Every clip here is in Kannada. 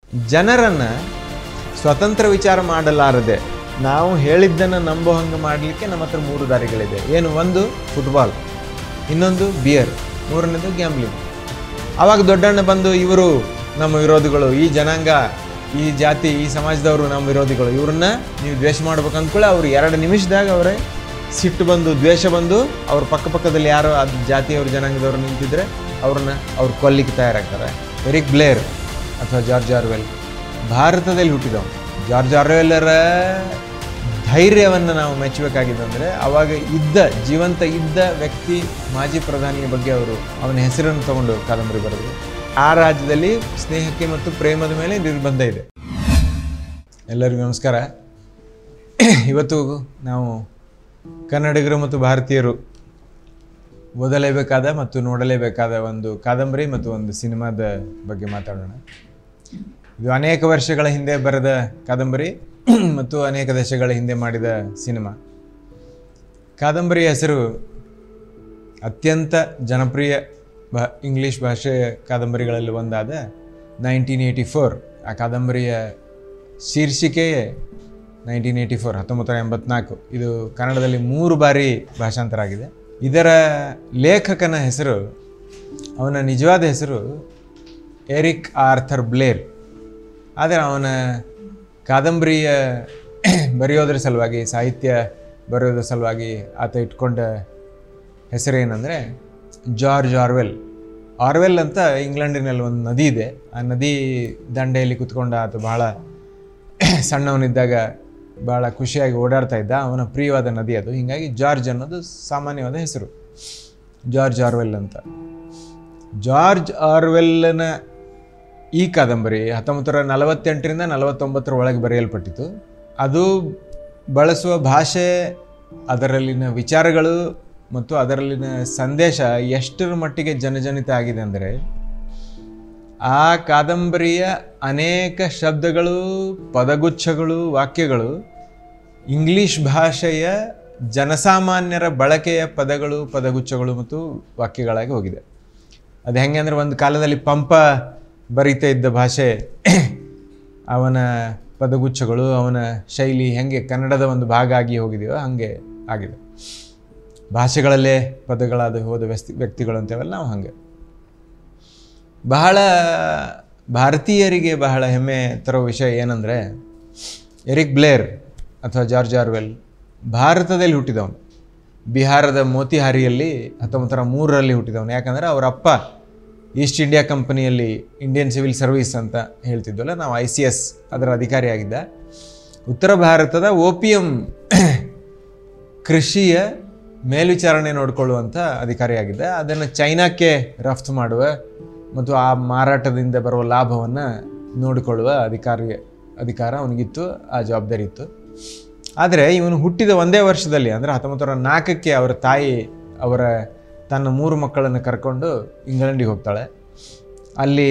ಜನರನ್ನು ಸ್ವತಂತ್ರ ವಿಚಾರ ಮಾಡಲಾರದೆ ನಾವು ಹೇಳಿದ್ದನ್ನು ನಂಬೋ ಹಂಗೆ ಮಾಡಲಿಕ್ಕೆ ನಮ್ಮ ಹತ್ರ 3 ದಾರಿಗಳಿದೆ. ಏನು? ಒಂದು ಫುಟ್ಬಾಲ್, ಇನ್ನೊಂದು ಬಿಯರ್, ಮೂರನೇದು ಗ್ಯಾಂಬ್ಲಿಂಗ್. ಆವಾಗ ದೊಡ್ಡಣ್ಣ ಬಂದು ಇವರು ನಮ್ಮ ವಿರೋಧಿಗಳು, ಈ ಜನಾಂಗ, ಈ ಜಾತಿ, ಈ ಸಮಾಜದವರು ನಮ್ಮ ವಿರೋಧಿಗಳು, ಇವ್ರನ್ನ ನೀವು ದ್ವೇಷ ಮಾಡ್ಬೇಕು ಅಂದ್ಕೊಳ್ಳಿ. ಅವ್ರು 2 ನಿಮಿಷದಾಗ ಅವರೇ ಸಿಟ್ಟು ಬಂದು, ದ್ವೇಷ ಬಂದು, ಅವ್ರ ಪಕ್ಕದಲ್ಲಿ ಯಾರೋ ಅದು ಜಾತಿಯವ್ರ ಜನಾಂಗದವ್ರು ನಿಂತಿದ್ರೆ ಅವ್ರು ಕೊಲ್ಲಿಕ್ಕೆ ತಯಾರಾಗ್ತಾರೆ. ಎರಿಕ್ ಬ್ಲೇರ್ ಅಥವಾ ಜಾರ್ಜ್ ಆರ್ವೆಲ್ ಭಾರತದಲ್ಲಿ ಹುಟ್ಟಿದವನು. ಜಾರ್ಜ್ ಆರ್ವೆಲ್ಲರ ಧೈರ್ಯವನ್ನು ನಾವು ಮೆಚ್ಚಬೇಕಾಗಿದ್ದಂದರೆ ಅವಾಗ ಜೀವಂತ ಇದ್ದ ವ್ಯಕ್ತಿ, ಮಾಜಿ ಪ್ರಧಾನಿಯ ಬಗ್ಗೆ ಅವನ ಹೆಸರನ್ನು ತಗೊಂಡು ಕಾದಂಬರಿ ಬರೆದರು. ಆ ರಾಜ್ಯದಲ್ಲಿ ಸ್ನೇಹಕ್ಕೆ ಮತ್ತು ಪ್ರೇಮದ ಮೇಲೆ ನಿರ್ಬಂಧ ಇದೆ. ಎಲ್ಲರಿಗೂ ನಮಸ್ಕಾರ. ಇವತ್ತು ನಾವು ಕನ್ನಡಿಗರು ಮತ್ತು ಭಾರತೀಯರು ಓದಲೇಬೇಕಾದ ಮತ್ತು ನೋಡಲೇಬೇಕಾದ ಒಂದು ಕಾದಂಬರಿ ಮತ್ತು ಒಂದು ಸಿನಿಮಾದ ಬಗ್ಗೆ ಮಾತಾಡೋಣ. ಇದು ಅನೇಕ ವರ್ಷಗಳ ಹಿಂದೆ ಬರೆದ ಕಾದಂಬರಿ ಮತ್ತು ಅನೇಕ ದಶಕಗಳ ಹಿಂದೆ ಮಾಡಿದ ಸಿನಿಮಾ. ಕಾದಂಬರಿಯ ಹೆಸರು ಅತ್ಯಂತ ಜನಪ್ರಿಯ ಇಂಗ್ಲೀಷ್ ಭಾಷೆಯ ಕಾದಂಬರಿಗಳಲ್ಲಿ ಒಂದಾದ 1984. ಆ ಕಾದಂಬರಿಯ ಶೀರ್ಷಿಕೆಯೇ 1984. ಇದು ಕನ್ನಡದಲ್ಲಿ 3 ಬಾರಿ ಭಾಷಾಂತರ ಆಗಿದೆ. ಇದರ ಲೇಖಕನ ಹೆಸರು, ಅವನ ನಿಜವಾದ ಹೆಸರು ಎರಿಕ್ ಆರ್ಥರ್ ಬ್ಲೇರ್. ಆದರೆ ಅವನ ಕಾದಂಬರಿಯ ಬರೆಯೋದ್ರ ಸಲುವಾಗಿ, ಸಾಹಿತ್ಯ ಬರೆಯೋದ್ರ ಸಲುವಾಗಿ ಆತ ಇಟ್ಕೊಂಡ ಹೆಸರೇನೆಂದರೆ ಜಾರ್ಜ್ ಆರ್ವೆಲ್. ಆರ್ವೆಲ್ ಅಂತ ಇಂಗ್ಲೆಂಡಿನಲ್ಲಿ ಒಂದು ನದಿ ಇದೆ. ಆ ನದಿ ದಂಡೆಯಲ್ಲಿ ಕುತ್ಕೊಂಡ ಆತ ಬಹಳ ಸಣ್ಣವನಿದ್ದಾಗ ಭಾಳ ಖುಷಿಯಾಗಿ ಓಡಾಡ್ತಾ ಇದ್ದ. ಅವನ ಪ್ರಿಯವಾದ ನದಿ ಅದು. ಹೀಗಾಗಿ ಜಾರ್ಜ್ ಅನ್ನೋದು ಸಾಮಾನ್ಯವಾದ ಹೆಸರು, ಜಾರ್ಜ್ ಆರ್ವೆಲ್ ಅಂತ. ಜಾರ್ಜ್ ಆರ್ವೆಲ್ನ ಈ ಕಾದಂಬರಿ 1948ರಿಂದ 49 ಒಳಗೆ ಬರೆಯಲ್ಪಟ್ಟಿತು. ಅದು ಬಳಸುವ ಭಾಷೆ, ಅದರಲ್ಲಿನ ವಿಚಾರಗಳು ಮತ್ತು ಅದರಲ್ಲಿನ ಸಂದೇಶ ಎಷ್ಟರ ಮಟ್ಟಿಗೆ ಜನಜನಿತ ಆಗಿದೆ ಅಂದರೆ, ಆ ಕಾದಂಬರಿಯ ಅನೇಕ ಶಬ್ದಗಳು, ಪದಗುಚ್ಛಗಳು, ವಾಕ್ಯಗಳು ಇಂಗ್ಲೀಷ್ ಭಾಷೆಯ ಜನಸಾಮಾನ್ಯರ ಬಳಕೆಯ ಪದಗಳು, ಪದಗುಚ್ಛಗಳು ಮತ್ತು ವಾಕ್ಯಗಳಾಗಿ ಹೋಗಿದೆ. ಅದು ಹೆಂಗೆ ಅಂದರೆ, ಒಂದು ಕಾಲದಲ್ಲಿ ಪಂಪ ಬರೀತಾ ಇದ್ದ ಭಾಷೆ, ಅವನ ಪದಗುಚ್ಛಗಳು, ಅವನ ಶೈಲಿ ಹೆಂಗೆ ಕನ್ನಡದ ಒಂದು ಭಾಗ ಆಗಿ ಹೋಗಿದೆಯೋ ಹಾಗೆ ಆಗಿದೆ. ಭಾಷೆಗಳಲ್ಲೇ ಪದಗಳಾದ ಹೋದ ವ್ಯಕ್ತಿಗಳು ಅಂತೇವಲ್ಲ ನಾವು ಹಾಗೆ. ಬಹಳ ಭಾರತೀಯರಿಗೆ ಬಹಳ ಹೆಮ್ಮೆ ತರೋ ವಿಷಯ ಏನಂದರೆ, ಎರಿಕ್ ಬ್ಲೇರ್ ಅಥವಾ ಜಾರ್ಜ್ ಆರ್ವೆಲ್ ಭಾರತದಲ್ಲಿ ಹುಟ್ಟಿದವನು. ಬಿಹಾರದ ಮೋತಿಹಾರಿಯಲ್ಲಿ 1903ರಲ್ಲಿ ಹುಟ್ಟಿದವನು. ಯಾಕಂದರೆ ಅವರ ಅಪ್ಪ ಈಸ್ಟ್ ಇಂಡಿಯಾ ಕಂಪನಿಯಲ್ಲಿ ಇಂಡಿಯನ್ ಸಿವಿಲ್ ಸರ್ವೀಸ್ ಅಂತ ಹೇಳ್ತಿದ್ವಲ್ಲ ನಾವು, ICS ಅದರ ಅಧಿಕಾರಿಯಾಗಿದ್ದ. ಉತ್ತರ ಭಾರತದ ಓಪಿಯಂ ಕೃಷಿಯ ಮೇಲ್ವಿಚಾರಣೆ ನೋಡಿಕೊಳ್ಳುವಂಥ ಅಧಿಕಾರಿಯಾಗಿದ್ದ. ಅದನ್ನು ಚೈನಾಕ್ಕೆ ರಫ್ತು ಮಾಡುವ ಮತ್ತು ಆ ಮಾರಾಟದಿಂದ ಬರುವ ಲಾಭವನ್ನು ನೋಡಿಕೊಳ್ಳುವ ಅಧಿಕಾರ ಅವನಿಗಿತ್ತು, ಆ ಜವಾಬ್ದಾರಿ ಇತ್ತು. ಆದರೆ ಇವನು ಹುಟ್ಟಿದ ಒಂದೇ ವರ್ಷದಲ್ಲಿ, ಅಂದರೆ 1904ಕ್ಕೆ ಅವರ ತಾಯಿ ತನ್ನ 3 ಮಕ್ಕಳನ್ನು ಕರ್ಕೊಂಡು ಇಂಗ್ಲೆಂಡಿಗೆ ಹೋಗ್ತಾಳೆ. ಅಲ್ಲಿ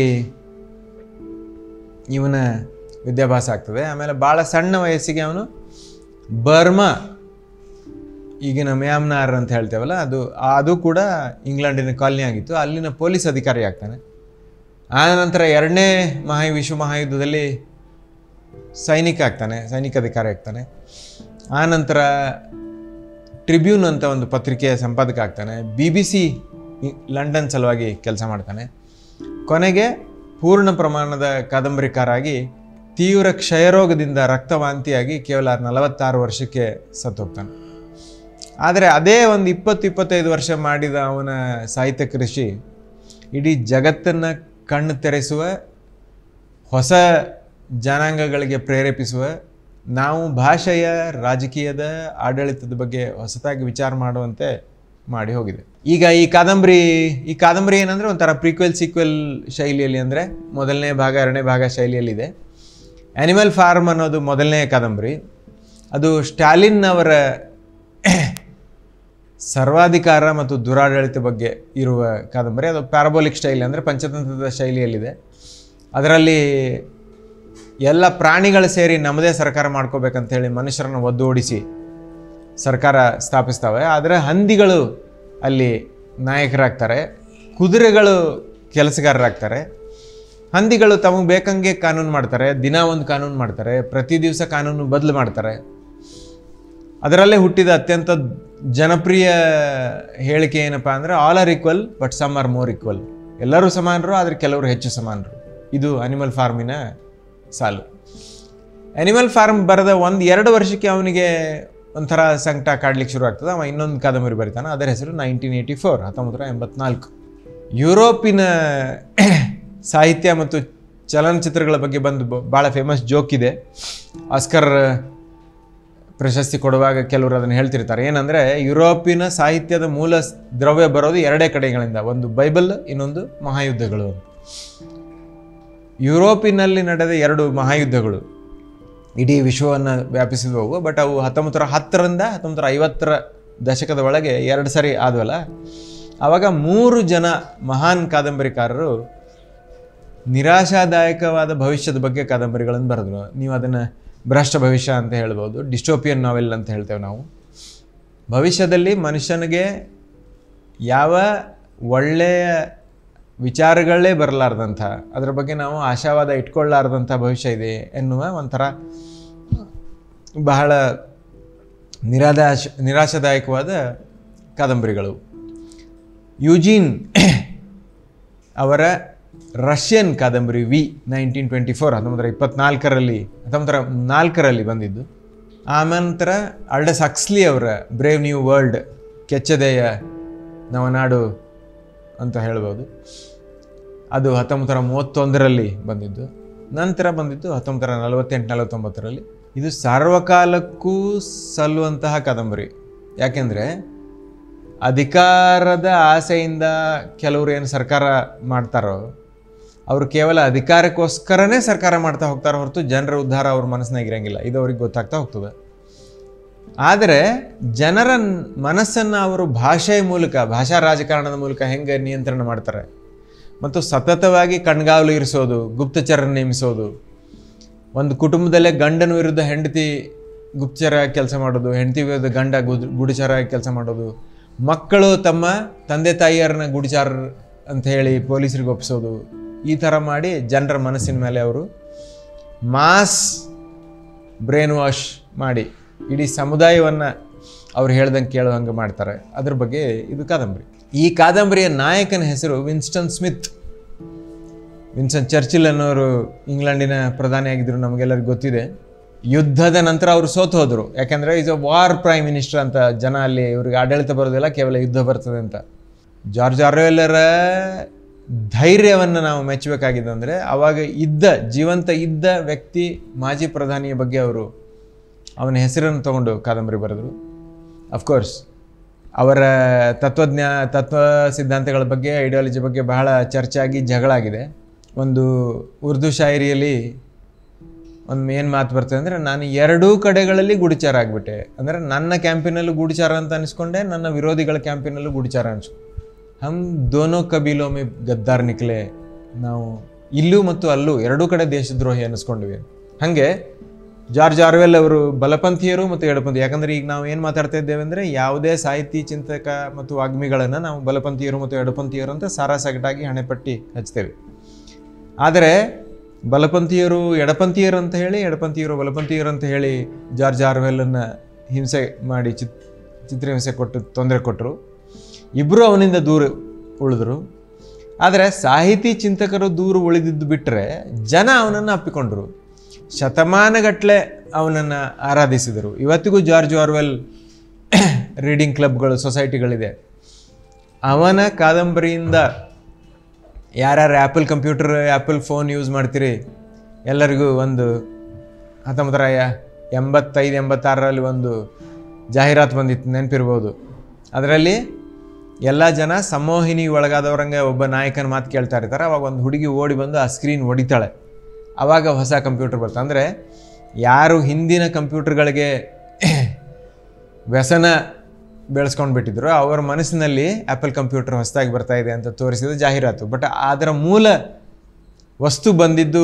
ಇವನ ವಿದ್ಯಾಭ್ಯಾಸ ಆಗ್ತದೆ. ಆಮೇಲೆ ಭಾಳ ಸಣ್ಣ ವಯಸ್ಸಿಗೆ ಅವನು ಬರ್ಮಾ, ಈಗಿನ ಮ್ಯಾನ್ಮಾರ್ ಅಂತ ಹೇಳ್ತೇವಲ್ಲ, ಅದು ಕೂಡ ಇಂಗ್ಲೆಂಡಿನ ಕಾಲನಿ ಆಗಿತ್ತು. ಅಲ್ಲಿನ ಪೊಲೀಸ್ ಅಧಿಕಾರಿ ಆಗ್ತಾನೆ. ಆನಂತರ 2ನೇ ವಿಶ್ವ ಮಹಾಯುದ್ಧದಲ್ಲಿ ಸೈನಿಕ ಅಧಿಕಾರಿ ಆಗ್ತಾನೆ. ಆನಂತರ ಟ್ರಿಬ್ಯೂನ್ ಅಂತ ಒಂದು ಪತ್ರಿಕೆಯ ಸಂಪಾದಕ ಆಗ್ತಾನೆ. BBC ಲಂಡನ್ ಸಲುವಾಗಿ ಕೆಲಸ ಮಾಡ್ತಾನೆ. ಕೊನೆಗೆ ಪೂರ್ಣ ಪ್ರಮಾಣದ ಕಾದಂಬರಿಕಾರಾಗಿ ತೀವ್ರ ಕ್ಷಯರೋಗದಿಂದ ರಕ್ತವಾಂತಿಯಾಗಿ ಕೇವಲ 46 ವರ್ಷಕ್ಕೆ ಸತ್ತು ಹೋಗ್ತಾನೆ. ಆದರೆ ಅದೇ ಒಂದು 20-25 ವರ್ಷ ಮಾಡಿದ ಅವನ ಸಾಹಿತ್ಯ ಕೃಷಿ ಇಡೀ ಜಗತ್ತನ್ನು ಕಣ್ಣು ತೆರೆಸುವ, ಹೊಸ ಜನಾಂಗಗಳಿಗೆ ಪ್ರೇರೇಪಿಸುವ, ನಾವು ಭಾಷೆಯ, ರಾಜಕೀಯದ, ಆಡಳಿತದ ಬಗ್ಗೆ ಹೊಸತಾಗಿ ವಿಚಾರ ಮಾಡುವಂತೆ ಮಾಡಿ ಹೋಗಿದೆ. ಈಗ ಈ ಕಾದಂಬರಿ ಏನಂದರೆ ಒಂಥರ ಪ್ರೀಕ್ವೆಲ್ ಸೀಕ್ವೆಲ್ ಶೈಲಿಯಲ್ಲಿ, ಅಂದರೆ 1ನೇ ಭಾಗ 2ನೇ ಭಾಗ ಶೈಲಿಯಲ್ಲಿದೆ. ಆ್ಯನಿಮಲ್ ಫಾರ್ಮ್ ಅನ್ನೋದು 1ನೇ ಕಾದಂಬರಿ. ಅದು ಸ್ಟಾಲಿನ್ ಅವರ ಸರ್ವಾಧಿಕಾರ ಮತ್ತು ದುರಾಡಳಿತ ಬಗ್ಗೆ ಇರುವ ಕಾದಂಬರಿ. ಅದು ಪ್ಯಾರಾಬೋಲಿಕ್ ಶೈಲಿ, ಅಂದರೆ ಪಂಚತಂತ್ರದ ಶೈಲಿಯಲ್ಲಿದೆ. ಅದರಲ್ಲಿ ಎಲ್ಲ ಪ್ರಾಣಿಗಳು ಸೇರಿ ನಮ್ಮದೇ ಸರ್ಕಾರ ಮಾಡ್ಕೋಬೇಕಂತೇಳಿ ಮನುಷ್ಯರನ್ನು ಒದ್ದೋಡಿಸಿ ಸರ್ಕಾರ ಸ್ಥಾಪಿಸ್ತವೆ. ಆದರೆ ಹಂದಿಗಳು ಅಲ್ಲಿ ನಾಯಕರಾಗ್ತಾರೆ, ಕುದುರೆಗಳು ಕೆಲಸಗಾರರಾಗ್ತಾರೆ. ಹಂದಿಗಳು ತಮಗೆ ಬೇಕಂಗೆ ಕಾನೂನು ಮಾಡ್ತಾರೆ, ದಿನ ಒಂದು ಕಾನೂನು ಮಾಡ್ತಾರೆ, ಪ್ರತಿ ದಿವಸ ಕಾನೂನು ಬದಲು ಮಾಡ್ತಾರೆ. ಅದರಲ್ಲೇ ಹುಟ್ಟಿದ ಅತ್ಯಂತ ಜನಪ್ರಿಯ ಹೇಳಿಕೆ ಏನಪ್ಪ ಅಂದರೆ all are equal but some are more equal. ಎಲ್ಲರೂ ಸಮಾನರು, ಆದರೆ ಕೆಲವರು ಹೆಚ್ಚು ಸಮಾನರು. ಇದು ಅನಿಮಲ್ ಫಾರ್ಮಿನ ಸಾಲು. ಅನಿಮಲ್ ಫಾರ್ಮ್ ಬರೆದ 1-2 ವರ್ಷಕ್ಕೆ ಅವನಿಗೆ ಒಂಥರ ಸಂಕಟ ಕಾಡ್ಲಿಕ್ಕೆ ಶುರು ಆಗ್ತದೆ. ಅವ ಇನ್ನೊಂದು ಕಾದಂಬರಿ ಬರೀತಾನೆ, ಅದರ ಹೆಸರು 1984, 1984. ಯುರೋಪಿನ ಸಾಹಿತ್ಯ ಮತ್ತು ಚಲನಚಿತ್ರಗಳ ಬಗ್ಗೆ ಭಾಳ ಫೇಮಸ್ ಜೋಕ್ ಇದೆ. ಆಸ್ಕರ್ ಪ್ರಶಸ್ತಿ ಕೊಡುವಾಗ ಕೆಲವರು ಅದನ್ನು ಹೇಳ್ತಿರ್ತಾರೆ. ಏನಂದರೆ ಯುರೋಪಿನ ಸಾಹಿತ್ಯದ ಮೂಲ ದ್ರವ್ಯ ಬರೋದು 2 ಕಡೆಗಳಿಂದ, ಒಂದು ಬೈಬಲ್, ಇನ್ನೊಂದು ಮಹಾಯುದ್ಧಗಳು. ಯುರೋಪಿನಲ್ಲಿ ನಡೆದ 2 ಮಹಾಯುದ್ಧಗಳು ಇಡೀ ವಿಶ್ವವನ್ನು ವ್ಯಾಪಿಸಿದವು. ಬಟ್ ಅವು 1910ರಿಂದ 1950ರ ದಶಕದ ಒಳಗೆ 2 ಸರಿ ಆದವಲ್ಲ. ಆವಾಗ 3 ಜನ ಮಹಾನ್ ಕಾದಂಬರಿಕಾರರು ನಿರಾಶಾದಾಯಕವಾದ ಭವಿಷ್ಯದ ಬಗ್ಗೆ ಕಾದಂಬರಿಗಳನ್ನು ಬರೆದ್ರು. ನೀವು ಅದನ್ನು ಭ್ರಷ್ಟ ಭವಿಷ್ಯ ಅಂತ ಹೇಳ್ಬೋದು, ಡಿಸ್ಟೋಪಿಯನ್ ನಾವೆಲ್ ಅಂತ ಹೇಳ್ತೇವೆ ನಾವು. ಭವಿಷ್ಯದಲ್ಲಿ ಮನುಷ್ಯನಿಗೆ ಯಾವ ಒಳ್ಳೆಯ ವಿಚಾರಗಳೇ ಬರಲಾರ್ದಂಥ, ಅದರ ಬಗ್ಗೆ ನಾವು ಆಶಾವಾದ ಇಟ್ಕೊಳ್ಳಾರ್ದಂಥ ಭವಿಷ್ಯ ಇದೆ ಎನ್ನುವ ಒಂಥರ ಬಹಳ ನಿರಾಶಾದಾಯಕವಾದ ಕಾದಂಬರಿಗಳು. ಯೂಜೀನ್ ಅವರ ರಷ್ಯನ್ ಕಾದಂಬರಿ ವಿ 1924, 1924ರಲ್ಲಿ ಬಂದಿದ್ದು. ಆನಂತರ ಅಲ್ಡಸ್ ಹಕ್ಸ್ಲಿ ಅವರ ಬ್ರೇವ್ ನ್ಯೂ ವರ್ಲ್ಡ್, ಕೆಚ್ಚದೆಯ ನವನಾಡು ಅಂತ ಹೇಳ್ಬೋದು, ಅದು 1931ರಲ್ಲಿ ಬಂದಿದ್ದು. ನಂತರ ಬಂದಿದ್ದು 1948-49ರಲ್ಲಿ. ಇದು ಸಾರ್ವಕಾಲಕ್ಕೂ ಸಲ್ಲುವಂತಹ ಕಾದಂಬರಿ. ಯಾಕೆಂದರೆ ಅಧಿಕಾರದ ಆಸೆಯಿಂದ ಕೆಲವರು ಏನು ಸರ್ಕಾರ ಮಾಡ್ತಾರೋ ಅವರು ಕೇವಲ ಅಧಿಕಾರಕ್ಕೋಸ್ಕರನೇ ಸರ್ಕಾರ ಮಾಡ್ತಾ ಹೋಗ್ತಾರೆ ಹೊರತು ಜನರ ಉದ್ಧಾರ ಅವ್ರ ಮನಸ್ಸಿನಾಗ ಇರೋಂಗಿಲ್ಲ. ಇದು ಅವ್ರಿಗೆ ಗೊತ್ತಾಗ್ತಾ ಹೋಗ್ತದೆ. ಆದರೆ ಜನರ ಮನಸ್ಸನ್ನು ಅವರು ಭಾಷೆಯ ಮೂಲಕ, ಭಾಷಾ ರಾಜಕಾರಣದ ಮೂಲಕ ಹೆಂಗೆ ನಿಯಂತ್ರಣ ಮಾಡ್ತಾರೆ ಮತ್ತು ಸತತವಾಗಿ ಕಣ್ಗಾವಲು ಇರಿಸೋದು, ಗುಪ್ತಚರ ನೇಮಿಸೋದು, ಒಂದು ಕುಟುಂಬದಲ್ಲೇ ಗಂಡನ ವಿರುದ್ಧ ಹೆಂಡತಿ ಗುಪ್ತಚರ ಕೆಲಸ ಮಾಡೋದು, ಹೆಂಡತಿ ವಿರುದ್ಧ ಗಂಡ ಗುಡಿಚಾರ ಕೆಲಸ ಮಾಡೋದು, ಮಕ್ಕಳು ತಮ್ಮ ತಂದೆ ತಾಯಿಯರನ್ನ ಗುಡಿಚಾರ ಅಂತ ಹೇಳಿ ಪೊಲೀಸರಿಗೆ ಒಪ್ಪಿಸೋದು, ಈ ಥರ ಮಾಡಿ ಜನರ ಮನಸ್ಸಿನ ಮೇಲೆ ಅವರು ಮಾಸ್ ಬ್ರೈನ್ ವಾಶ್ ಮಾಡಿ ಇಡೀ ಸಮುದಾಯವನ್ನು ಅವ್ರು ಹೇಳ್ದಂಗೆ ಕೇಳೋದಂಗೆ ಮಾಡ್ತಾರೆ. ಅದ್ರ ಬಗ್ಗೆ ಇದು ಕಾದಂಬರಿ. ಈ ಕಾದಂಬರಿಯ ನಾಯಕನ ಹೆಸರು ವಿನ್ಸ್ಟನ್ ಸ್ಮಿತ್. ವಿನ್ಸ್ಟನ್ ಚರ್ಚಿಲ್ ಅನ್ನೋರು ಇಂಗ್ಲೆಂಡಿನ ಪ್ರಧಾನಿಯಾಗಿದ್ದರು, ನಮಗೆಲ್ಲರಿಗೂ ಗೊತ್ತಿದೆ. ಯುದ್ಧದ ನಂತರ ಅವರು ಸೋತು ಹೋದರು. ಯಾಕೆಂದರೆ is a war prime minister ಅಂತ ಜನ ಅಲ್ಲಿ ಇವ್ರಿಗೆ ಆಡಳಿತ ಬರೋದಿಲ್ಲ, ಕೇವಲ ಯುದ್ಧ ಬರ್ತದೆ ಅಂತ. ಜಾರ್ಜ್ ಆರ್ವೆಲ್ಲರ ಧೈರ್ಯವನ್ನು ನಾವು ಮೆಚ್ಚಬೇಕಾಗಿದೆ. ಅಂದರೆ ಆವಾಗ ಜೀವಂತ ಇದ್ದ ವ್ಯಕ್ತಿ, ಮಾಜಿ ಪ್ರಧಾನಿಯ ಬಗ್ಗೆ ಅವರು ಅವನ ಹೆಸರನ್ನು ತಗೊಂಡು ಕಾದಂಬರಿ ಬರೆದರು. ಅಫ್ಕೋರ್ಸ್ ಅವರ ತತ್ವ ಸಿದ್ಧಾಂತಗಳ ಬಗ್ಗೆ, ಐಡಿಯಾಲಜಿ ಬಗ್ಗೆ ಬಹಳ ಚರ್ಚೆ ಆಗಿ ಜಗಳಾಗಿದೆ. ಒಂದು ಉರ್ದು ಶಾಯರಿಯಲ್ಲಿ ಒಂದು ಏನು ಮಾತು ಬರ್ತದೆ ಅಂದರೆ, ನಾನು 2 ಕಡೆಗಳಲ್ಲಿ ಗೂಢಚಾರ ಆಗಿಬಿಟ್ಟೆ. ಅಂದರೆ ನನ್ನ ಕ್ಯಾಂಪಿನಲ್ಲೂ ಗೂಢಚಾರ ಅಂತ ಅನಿಸ್ಕೊಂಡೆ, ನನ್ನ ವಿರೋಧಿಗಳ ಕ್ಯಾಂಪಿನಲ್ಲೂ ಗೂಢಚಾರ ಅನಿಸ್ಕೊಂಡೆ. ಹಮ್ ದೋನೋ ಕಬೀಲೋ ಮೇ ಗದ್ದಾರ್ ನಿಕ್ಲೆ. ನಾವು ಇಲ್ಲೂ ಮತ್ತು ಅಲ್ಲೂ 2 ಕಡೆ ದೇಶದ್ರೋಹಿ ಅನ್ನಿಸ್ಕೊಂಡಿವಿ. ಹಾಗೆ ಜಾರ್ಜ್ ಆರ್ವೆಲ್ ಅವರು ಬಲಪಂಥೀಯರು ಮತ್ತು ಎಡಪಂಥೀಯರು. ಯಾಕಂದರೆ ಈಗ ನಾವು ಏನು ಮಾತಾಡ್ತಾ ಇದ್ದೇವೆ ಅಂದರೆ, ಯಾವುದೇ ಸಾಹಿತಿ, ಚಿಂತಕ ಮತ್ತು ವಾಗ್ಮಿಗಳನ್ನು ನಾವು ಬಲಪಂಥೀಯರು ಮತ್ತು ಎಡಪಂಥೀಯರು ಅಂತ ಸಾರಾಸಗಟಾಗಿ ಹಣೆಪಟ್ಟಿ ಹಚ್ತೇವೆ. ಆದರೆ ಬಲಪಂಥೀಯರು ಎಡಪಂಥೀಯರು ಅಂತ ಹೇಳಿ, ಎಡಪಂಥೀಯರು ಬಲಪಂಥೀಯರು ಅಂತ ಹೇಳಿ ಜಾರ್ಜ್ ಆರ್ವೆಲನ್ನು ಹಿಂಸೆ ಮಾಡಿ ಚಿತ್ರಹಿಂಸೆ ಕೊಟ್ಟು ತೊಂದರೆ ಕೊಟ್ಟರು. ಇಬ್ಬರು ಅವನಿಂದ ದೂರ ಉಳಿದ್ರು. ಆದರೆ ಸಾಹಿತಿ, ಚಿಂತಕರು ದೂರ ಉಳಿದಿದ್ದು ಬಿಟ್ಟರೆ ಜನ ಅವನನ್ನು ಅಪ್ಪಿಕೊಂಡರು. ಶತಮಾನಗಟ್ಟಲೆ ಅವನನ್ನು ಆರಾಧಿಸಿದರು. ಇವತ್ತಿಗೂ ಜಾರ್ಜ್ ಆರ್ವೆಲ್ ರೀಡಿಂಗ್ ಕ್ಲಬ್ಗಳು, ಸೊಸೈಟಿಗಳಿದೆ. ಅವನ ಕಾದಂಬರಿಯಿಂದ ಯಾರ್ಯಾರು Apple computer, Apple phone use ಮಾಡ್ತೀರಿ ಎಲ್ಲರಿಗೂ ಒಂದು 1985-86ರಲ್ಲಿ ಒಂದು ಜಾಹೀರಾತು ಬಂದಿತ್ತು, ನೆನಪಿರ್ಬೋದು. ಅದರಲ್ಲಿ ಎಲ್ಲ ಜನ ಸಂಮೋಹಿನಿ ಒಳಗಾದವ್ರಂಗೆ ಒಬ್ಬ ನಾಯಕನ ಮಾತು ಕೇಳ್ತಾ ಇರ್ತಾರೆ. ಅವಾಗ ಒಂದು ಹುಡುಗಿ ಓಡಿ ಬಂದು ಆ ಸ್ಕ್ರೀನ್ ಹೊಡಿತಾಳೆ. ಆವಾಗ ಹೊಸ ಕಂಪ್ಯೂಟರ್ ಬರ್ತದೆ. ಅಂದರೆ ಯಾರು ಹಿಂದಿನ ಕಂಪ್ಯೂಟರ್ಗಳಿಗೆ ವ್ಯಸನ ಬೆಳೆಸ್ಕೊಂಡು ಬಿಟ್ಟಿದ್ರು ಅವರ ಮನಸ್ಸಿನಲ್ಲಿ ಆ್ಯಪಲ್ ಕಂಪ್ಯೂಟರ್ ಹೊಸದಾಗಿ ಬರ್ತಾ ಇದೆ ಅಂತ ತೋರಿಸಿದ ಜಾಹೀರಾತು. ಬಟ್ ಅದರ ಮೂಲ ವಸ್ತು ಬಂದಿದ್ದು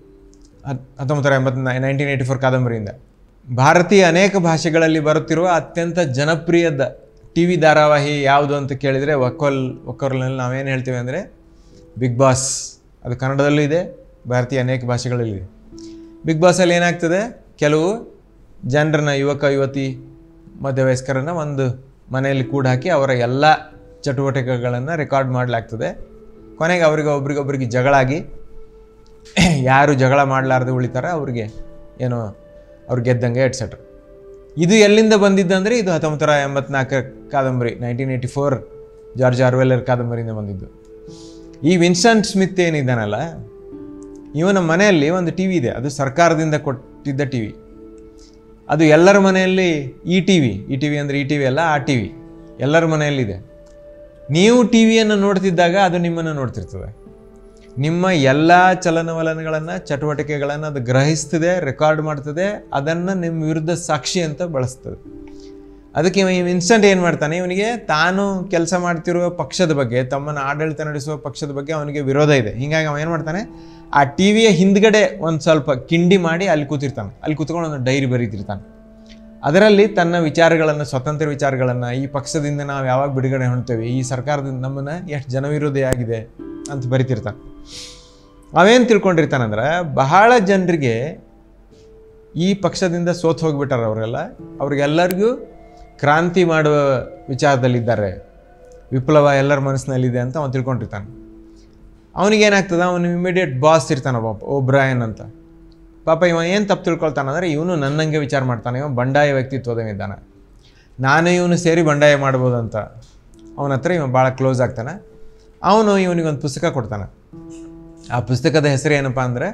1984 ಕಾದಂಬರಿಯಿಂದ. ಭಾರತೀಯ ಅನೇಕ ಭಾಷೆಗಳಲ್ಲಿ ಬರುತ್ತಿರುವ ಅತ್ಯಂತ ಜನಪ್ರಿಯದ TV ಧಾರಾವಾಹಿ ಯಾವುದು ಅಂತ ಕೇಳಿದರೆ ಒಕ್ಕೋಲ್ನಲ್ಲಿ ನಾವೇನು ಹೇಳ್ತೀವಿ ಅಂದರೆ ಬಿಗ್ ಬಾಸ್ ಅದು ಕನ್ನಡದಲ್ಲೂ ಇದೆ, ಭಾರತೀಯ ಅನೇಕ ಭಾಷೆಗಳಲ್ಲಿದೆ. ಬಿಗ್ ಬಾಸಲ್ಲಿ ಏನಾಗ್ತದೆ, ಕೆಲವು ಜನರನ್ನ, ಯುವಕ ಯುವತಿ ಮಧ್ಯವಯಸ್ಕರನ್ನು ಒಂದು ಮನೆಯಲ್ಲಿ ಕೂಡ ಹಾಕಿ ಅವರ ಎಲ್ಲ ಚಟುವಟಿಕೆಗಳನ್ನು ರೆಕಾರ್ಡ್ ಮಾಡಲಾಗ್ತದೆ. ಕೊನೆಗೆ ಒಬ್ರಿಗೊಬ್ರಿಗೆ ಜಗಳಾಗಿ ಯಾರು ಜಗಳ ಮಾಡಲಾರ್ದೆ ಉಳಿತಾರೆ ಅವ್ರಿಗೆ ಏನೋ ಅವ್ರು ಗೆದ್ದಂಗೆ ಎಟ್ಸೆಟ್ರಾ. ಇದು ಎಲ್ಲಿಂದ ಬಂದಿದ್ದಂದರೆ ಇದು 1984 ಕಾದಂಬರಿ, 1984 ಜಾರ್ಜ್ ಆರ್ವೆಲ್ಲರ್ ಕಾದಂಬರಿಯಿಂದ ಬಂದಿದ್ದು. ಈ ವಿನ್ಸ್ಟನ್ ಸ್ಮಿತ್ ಏನಿದ್ದಾನಲ್ಲ, ಇವನ ಮನೆಯಲ್ಲಿ ಒಂದು ಟಿ ವಿ ಇದೆ. ಅದು ಸರ್ಕಾರದಿಂದ ಕೊಟ್ಟಿದ್ದ ಟಿ ವಿ. ಅದು ಎಲ್ಲರ ಮನೆಯಲ್ಲಿ ಈ ಟಿ ವಿ ಅಂದರೆ ಈ ಟಿ ವಿ ಅಲ್ಲ, ಆ ಟಿ ವಿ ಎಲ್ಲರ ಮನೆಯಲ್ಲಿದೆ. ನೀವು ಟಿ ವಿಯನ್ನು ನೋಡ್ತಿದ್ದಾಗ ಅದು ನಿಮ್ಮನ್ನು ನೋಡ್ತಿರ್ತದೆ. ನಿಮ್ಮ ಎಲ್ಲ ಚಲನವಲನಗಳನ್ನು, ಚಟುವಟಿಕೆಗಳನ್ನು ಅದು ಗ್ರಹಿಸ್ತದೆ, ರೆಕಾರ್ಡ್ ಮಾಡ್ತದೆ, ಅದನ್ನು ನಿಮ್ಮ ವಿರುದ್ಧ ಸಾಕ್ಷಿ ಅಂತ ಬಳಸ್ತದೆ. ಅದಕ್ಕೆ ಇನ್ಸ್ಟಂಟ್ ಏನು ಮಾಡ್ತಾನೆ, ಇವನಿಗೆ ತಾನು ಕೆಲಸ ಮಾಡ್ತಿರುವ ಪಕ್ಷದ ಬಗ್ಗೆ, ತಮ್ಮನ್ನು ಆಡಳಿತ ನಡೆಸುವ ಪಕ್ಷದ ಬಗ್ಗೆ ಅವನಿಗೆ ವಿರೋಧ ಇದೆ. ಹೀಗಾಗಿ ಅವನು ಏನು ಮಾಡ್ತಾನೆ, ಆ ಟಿ ವಿಯ ಹಿಂದ್ಗಡೆ ಒಂದು ಸ್ವಲ್ಪ ಕಿಂಡಿ ಮಾಡಿ ಅಲ್ಲಿ ಕೂತಿರ್ತಾನೆ. ಅಲ್ಲಿ ಕೂತ್ಕೊಂಡು ಒಂದು ಡೈರಿ ಬರೀತಿರ್ತಾನೆ. ಅದರಲ್ಲಿ ತನ್ನ ವಿಚಾರಗಳನ್ನು, ಸ್ವತಂತ್ರ ವಿಚಾರಗಳನ್ನು, ಈ ಪಕ್ಷದಿಂದ ನಾವು ಯಾವಾಗ ಬಿಡುಗಡೆ ಹೊಣ್ತೇವೆ, ಈ ಸರ್ಕಾರದಿಂದ ನಮ್ಮನ್ನು ಎಷ್ಟು ಜನವಿರೋಧಿಯಾಗಿದೆ ಅಂತ ಬರಿತಿರ್ತಾನೆ. ಅವೇನು ತಿಳ್ಕೊಂಡಿರ್ತಾನಂದ್ರೆ, ಬಹಳ ಜನರಿಗೆ ಈ ಪಕ್ಷದಿಂದ ಸೋತು ಹೋಗಿಬಿಟ್ಟಾರೆ ಅವರೆಲ್ಲ. ಅವ್ರಿಗೆಲ್ಲರಿಗೂ ಕ್ರಾಂತಿ ಮಾಡುವ ವಿಚಾರದಲ್ಲಿದ್ದಾರೆ, ವಿಪ್ಲವ ಎಲ್ಲರ ಮನಸ್ಸಿನಲ್ಲಿದೆ ಅಂತ ಅವನು ತಿಳ್ಕೊಂಡಿರ್ತಾನೆ. ಅವನಿಗೇನಾಗ್ತದೆ, ಅವನು ಇಮಿಡಿಯೇಟ್ ಬಾಸ್ ಇರ್ತಾನೆ ಒಬ್ರಾಯನ್ ಅಂತ. ಪಾಪ ಇವ ಏನು ತಪ್ಪು ತಿಳ್ಕೊಳ್ತಾನಂದರೆ, ಇವನು ನನ್ನಂಗೆ ವಿಚಾರ ಮಾಡ್ತಾನೆ, ಇವ ಬಂಡಾಯ ವ್ಯಕ್ತಿತ್ವದವಿದ್ದಾನೆ, ನಾನು ಇವನು ಸೇರಿ ಬಂಡಾಯ ಮಾಡ್ಬೋದು ಅಂತ ಅವನ ಹತ್ರ ಇವ ಭಾಳ ಕ್ಲೋಸ್ ಆಗ್ತಾನೆ. ಅವನು ಇವನಿಗೊಂದು ಪುಸ್ತಕ ಕೊಡ್ತಾನೆ. ಆ ಪುಸ್ತಕದ ಹೆಸರು ಏನಪ್ಪ ಅಂದರೆ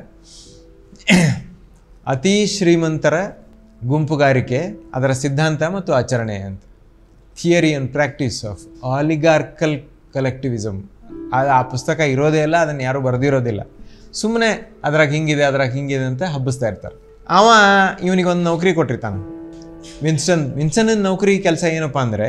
ಅತಿ ಶ್ರೀಮಂತರ ಗುಂಪುಗಾರಿಕೆ, ಅದರ ಸಿದ್ಧಾಂತ ಮತ್ತು ಆಚರಣೆ ಅಂತ. Theory and practice of oligarchical collectivism. ಆ ಪುಸ್ತಕ ಇರೋದೇ ಇಲ್ಲ, ಅದನ್ನು ಯಾರೂ ಬರೆದಿರೋದಿಲ್ಲ. ಸುಮ್ಮನೆ ಅದ್ರಾಗ ಹಿಂಗಿದೆ ಅಂತ ಹಬ್ಬಿಸ್ತಾ ಇರ್ತಾರೆ. ಅವ ಇವನಿಗೊಂದು ನೌಕರಿ ಕೊಟ್ಟಿರ್ತಾನೆ. ವಿನ್ಸ್ಟನ್ ನೌಕರಿ ಕೆಲಸ ಏನಪ್ಪ ಅಂದರೆ,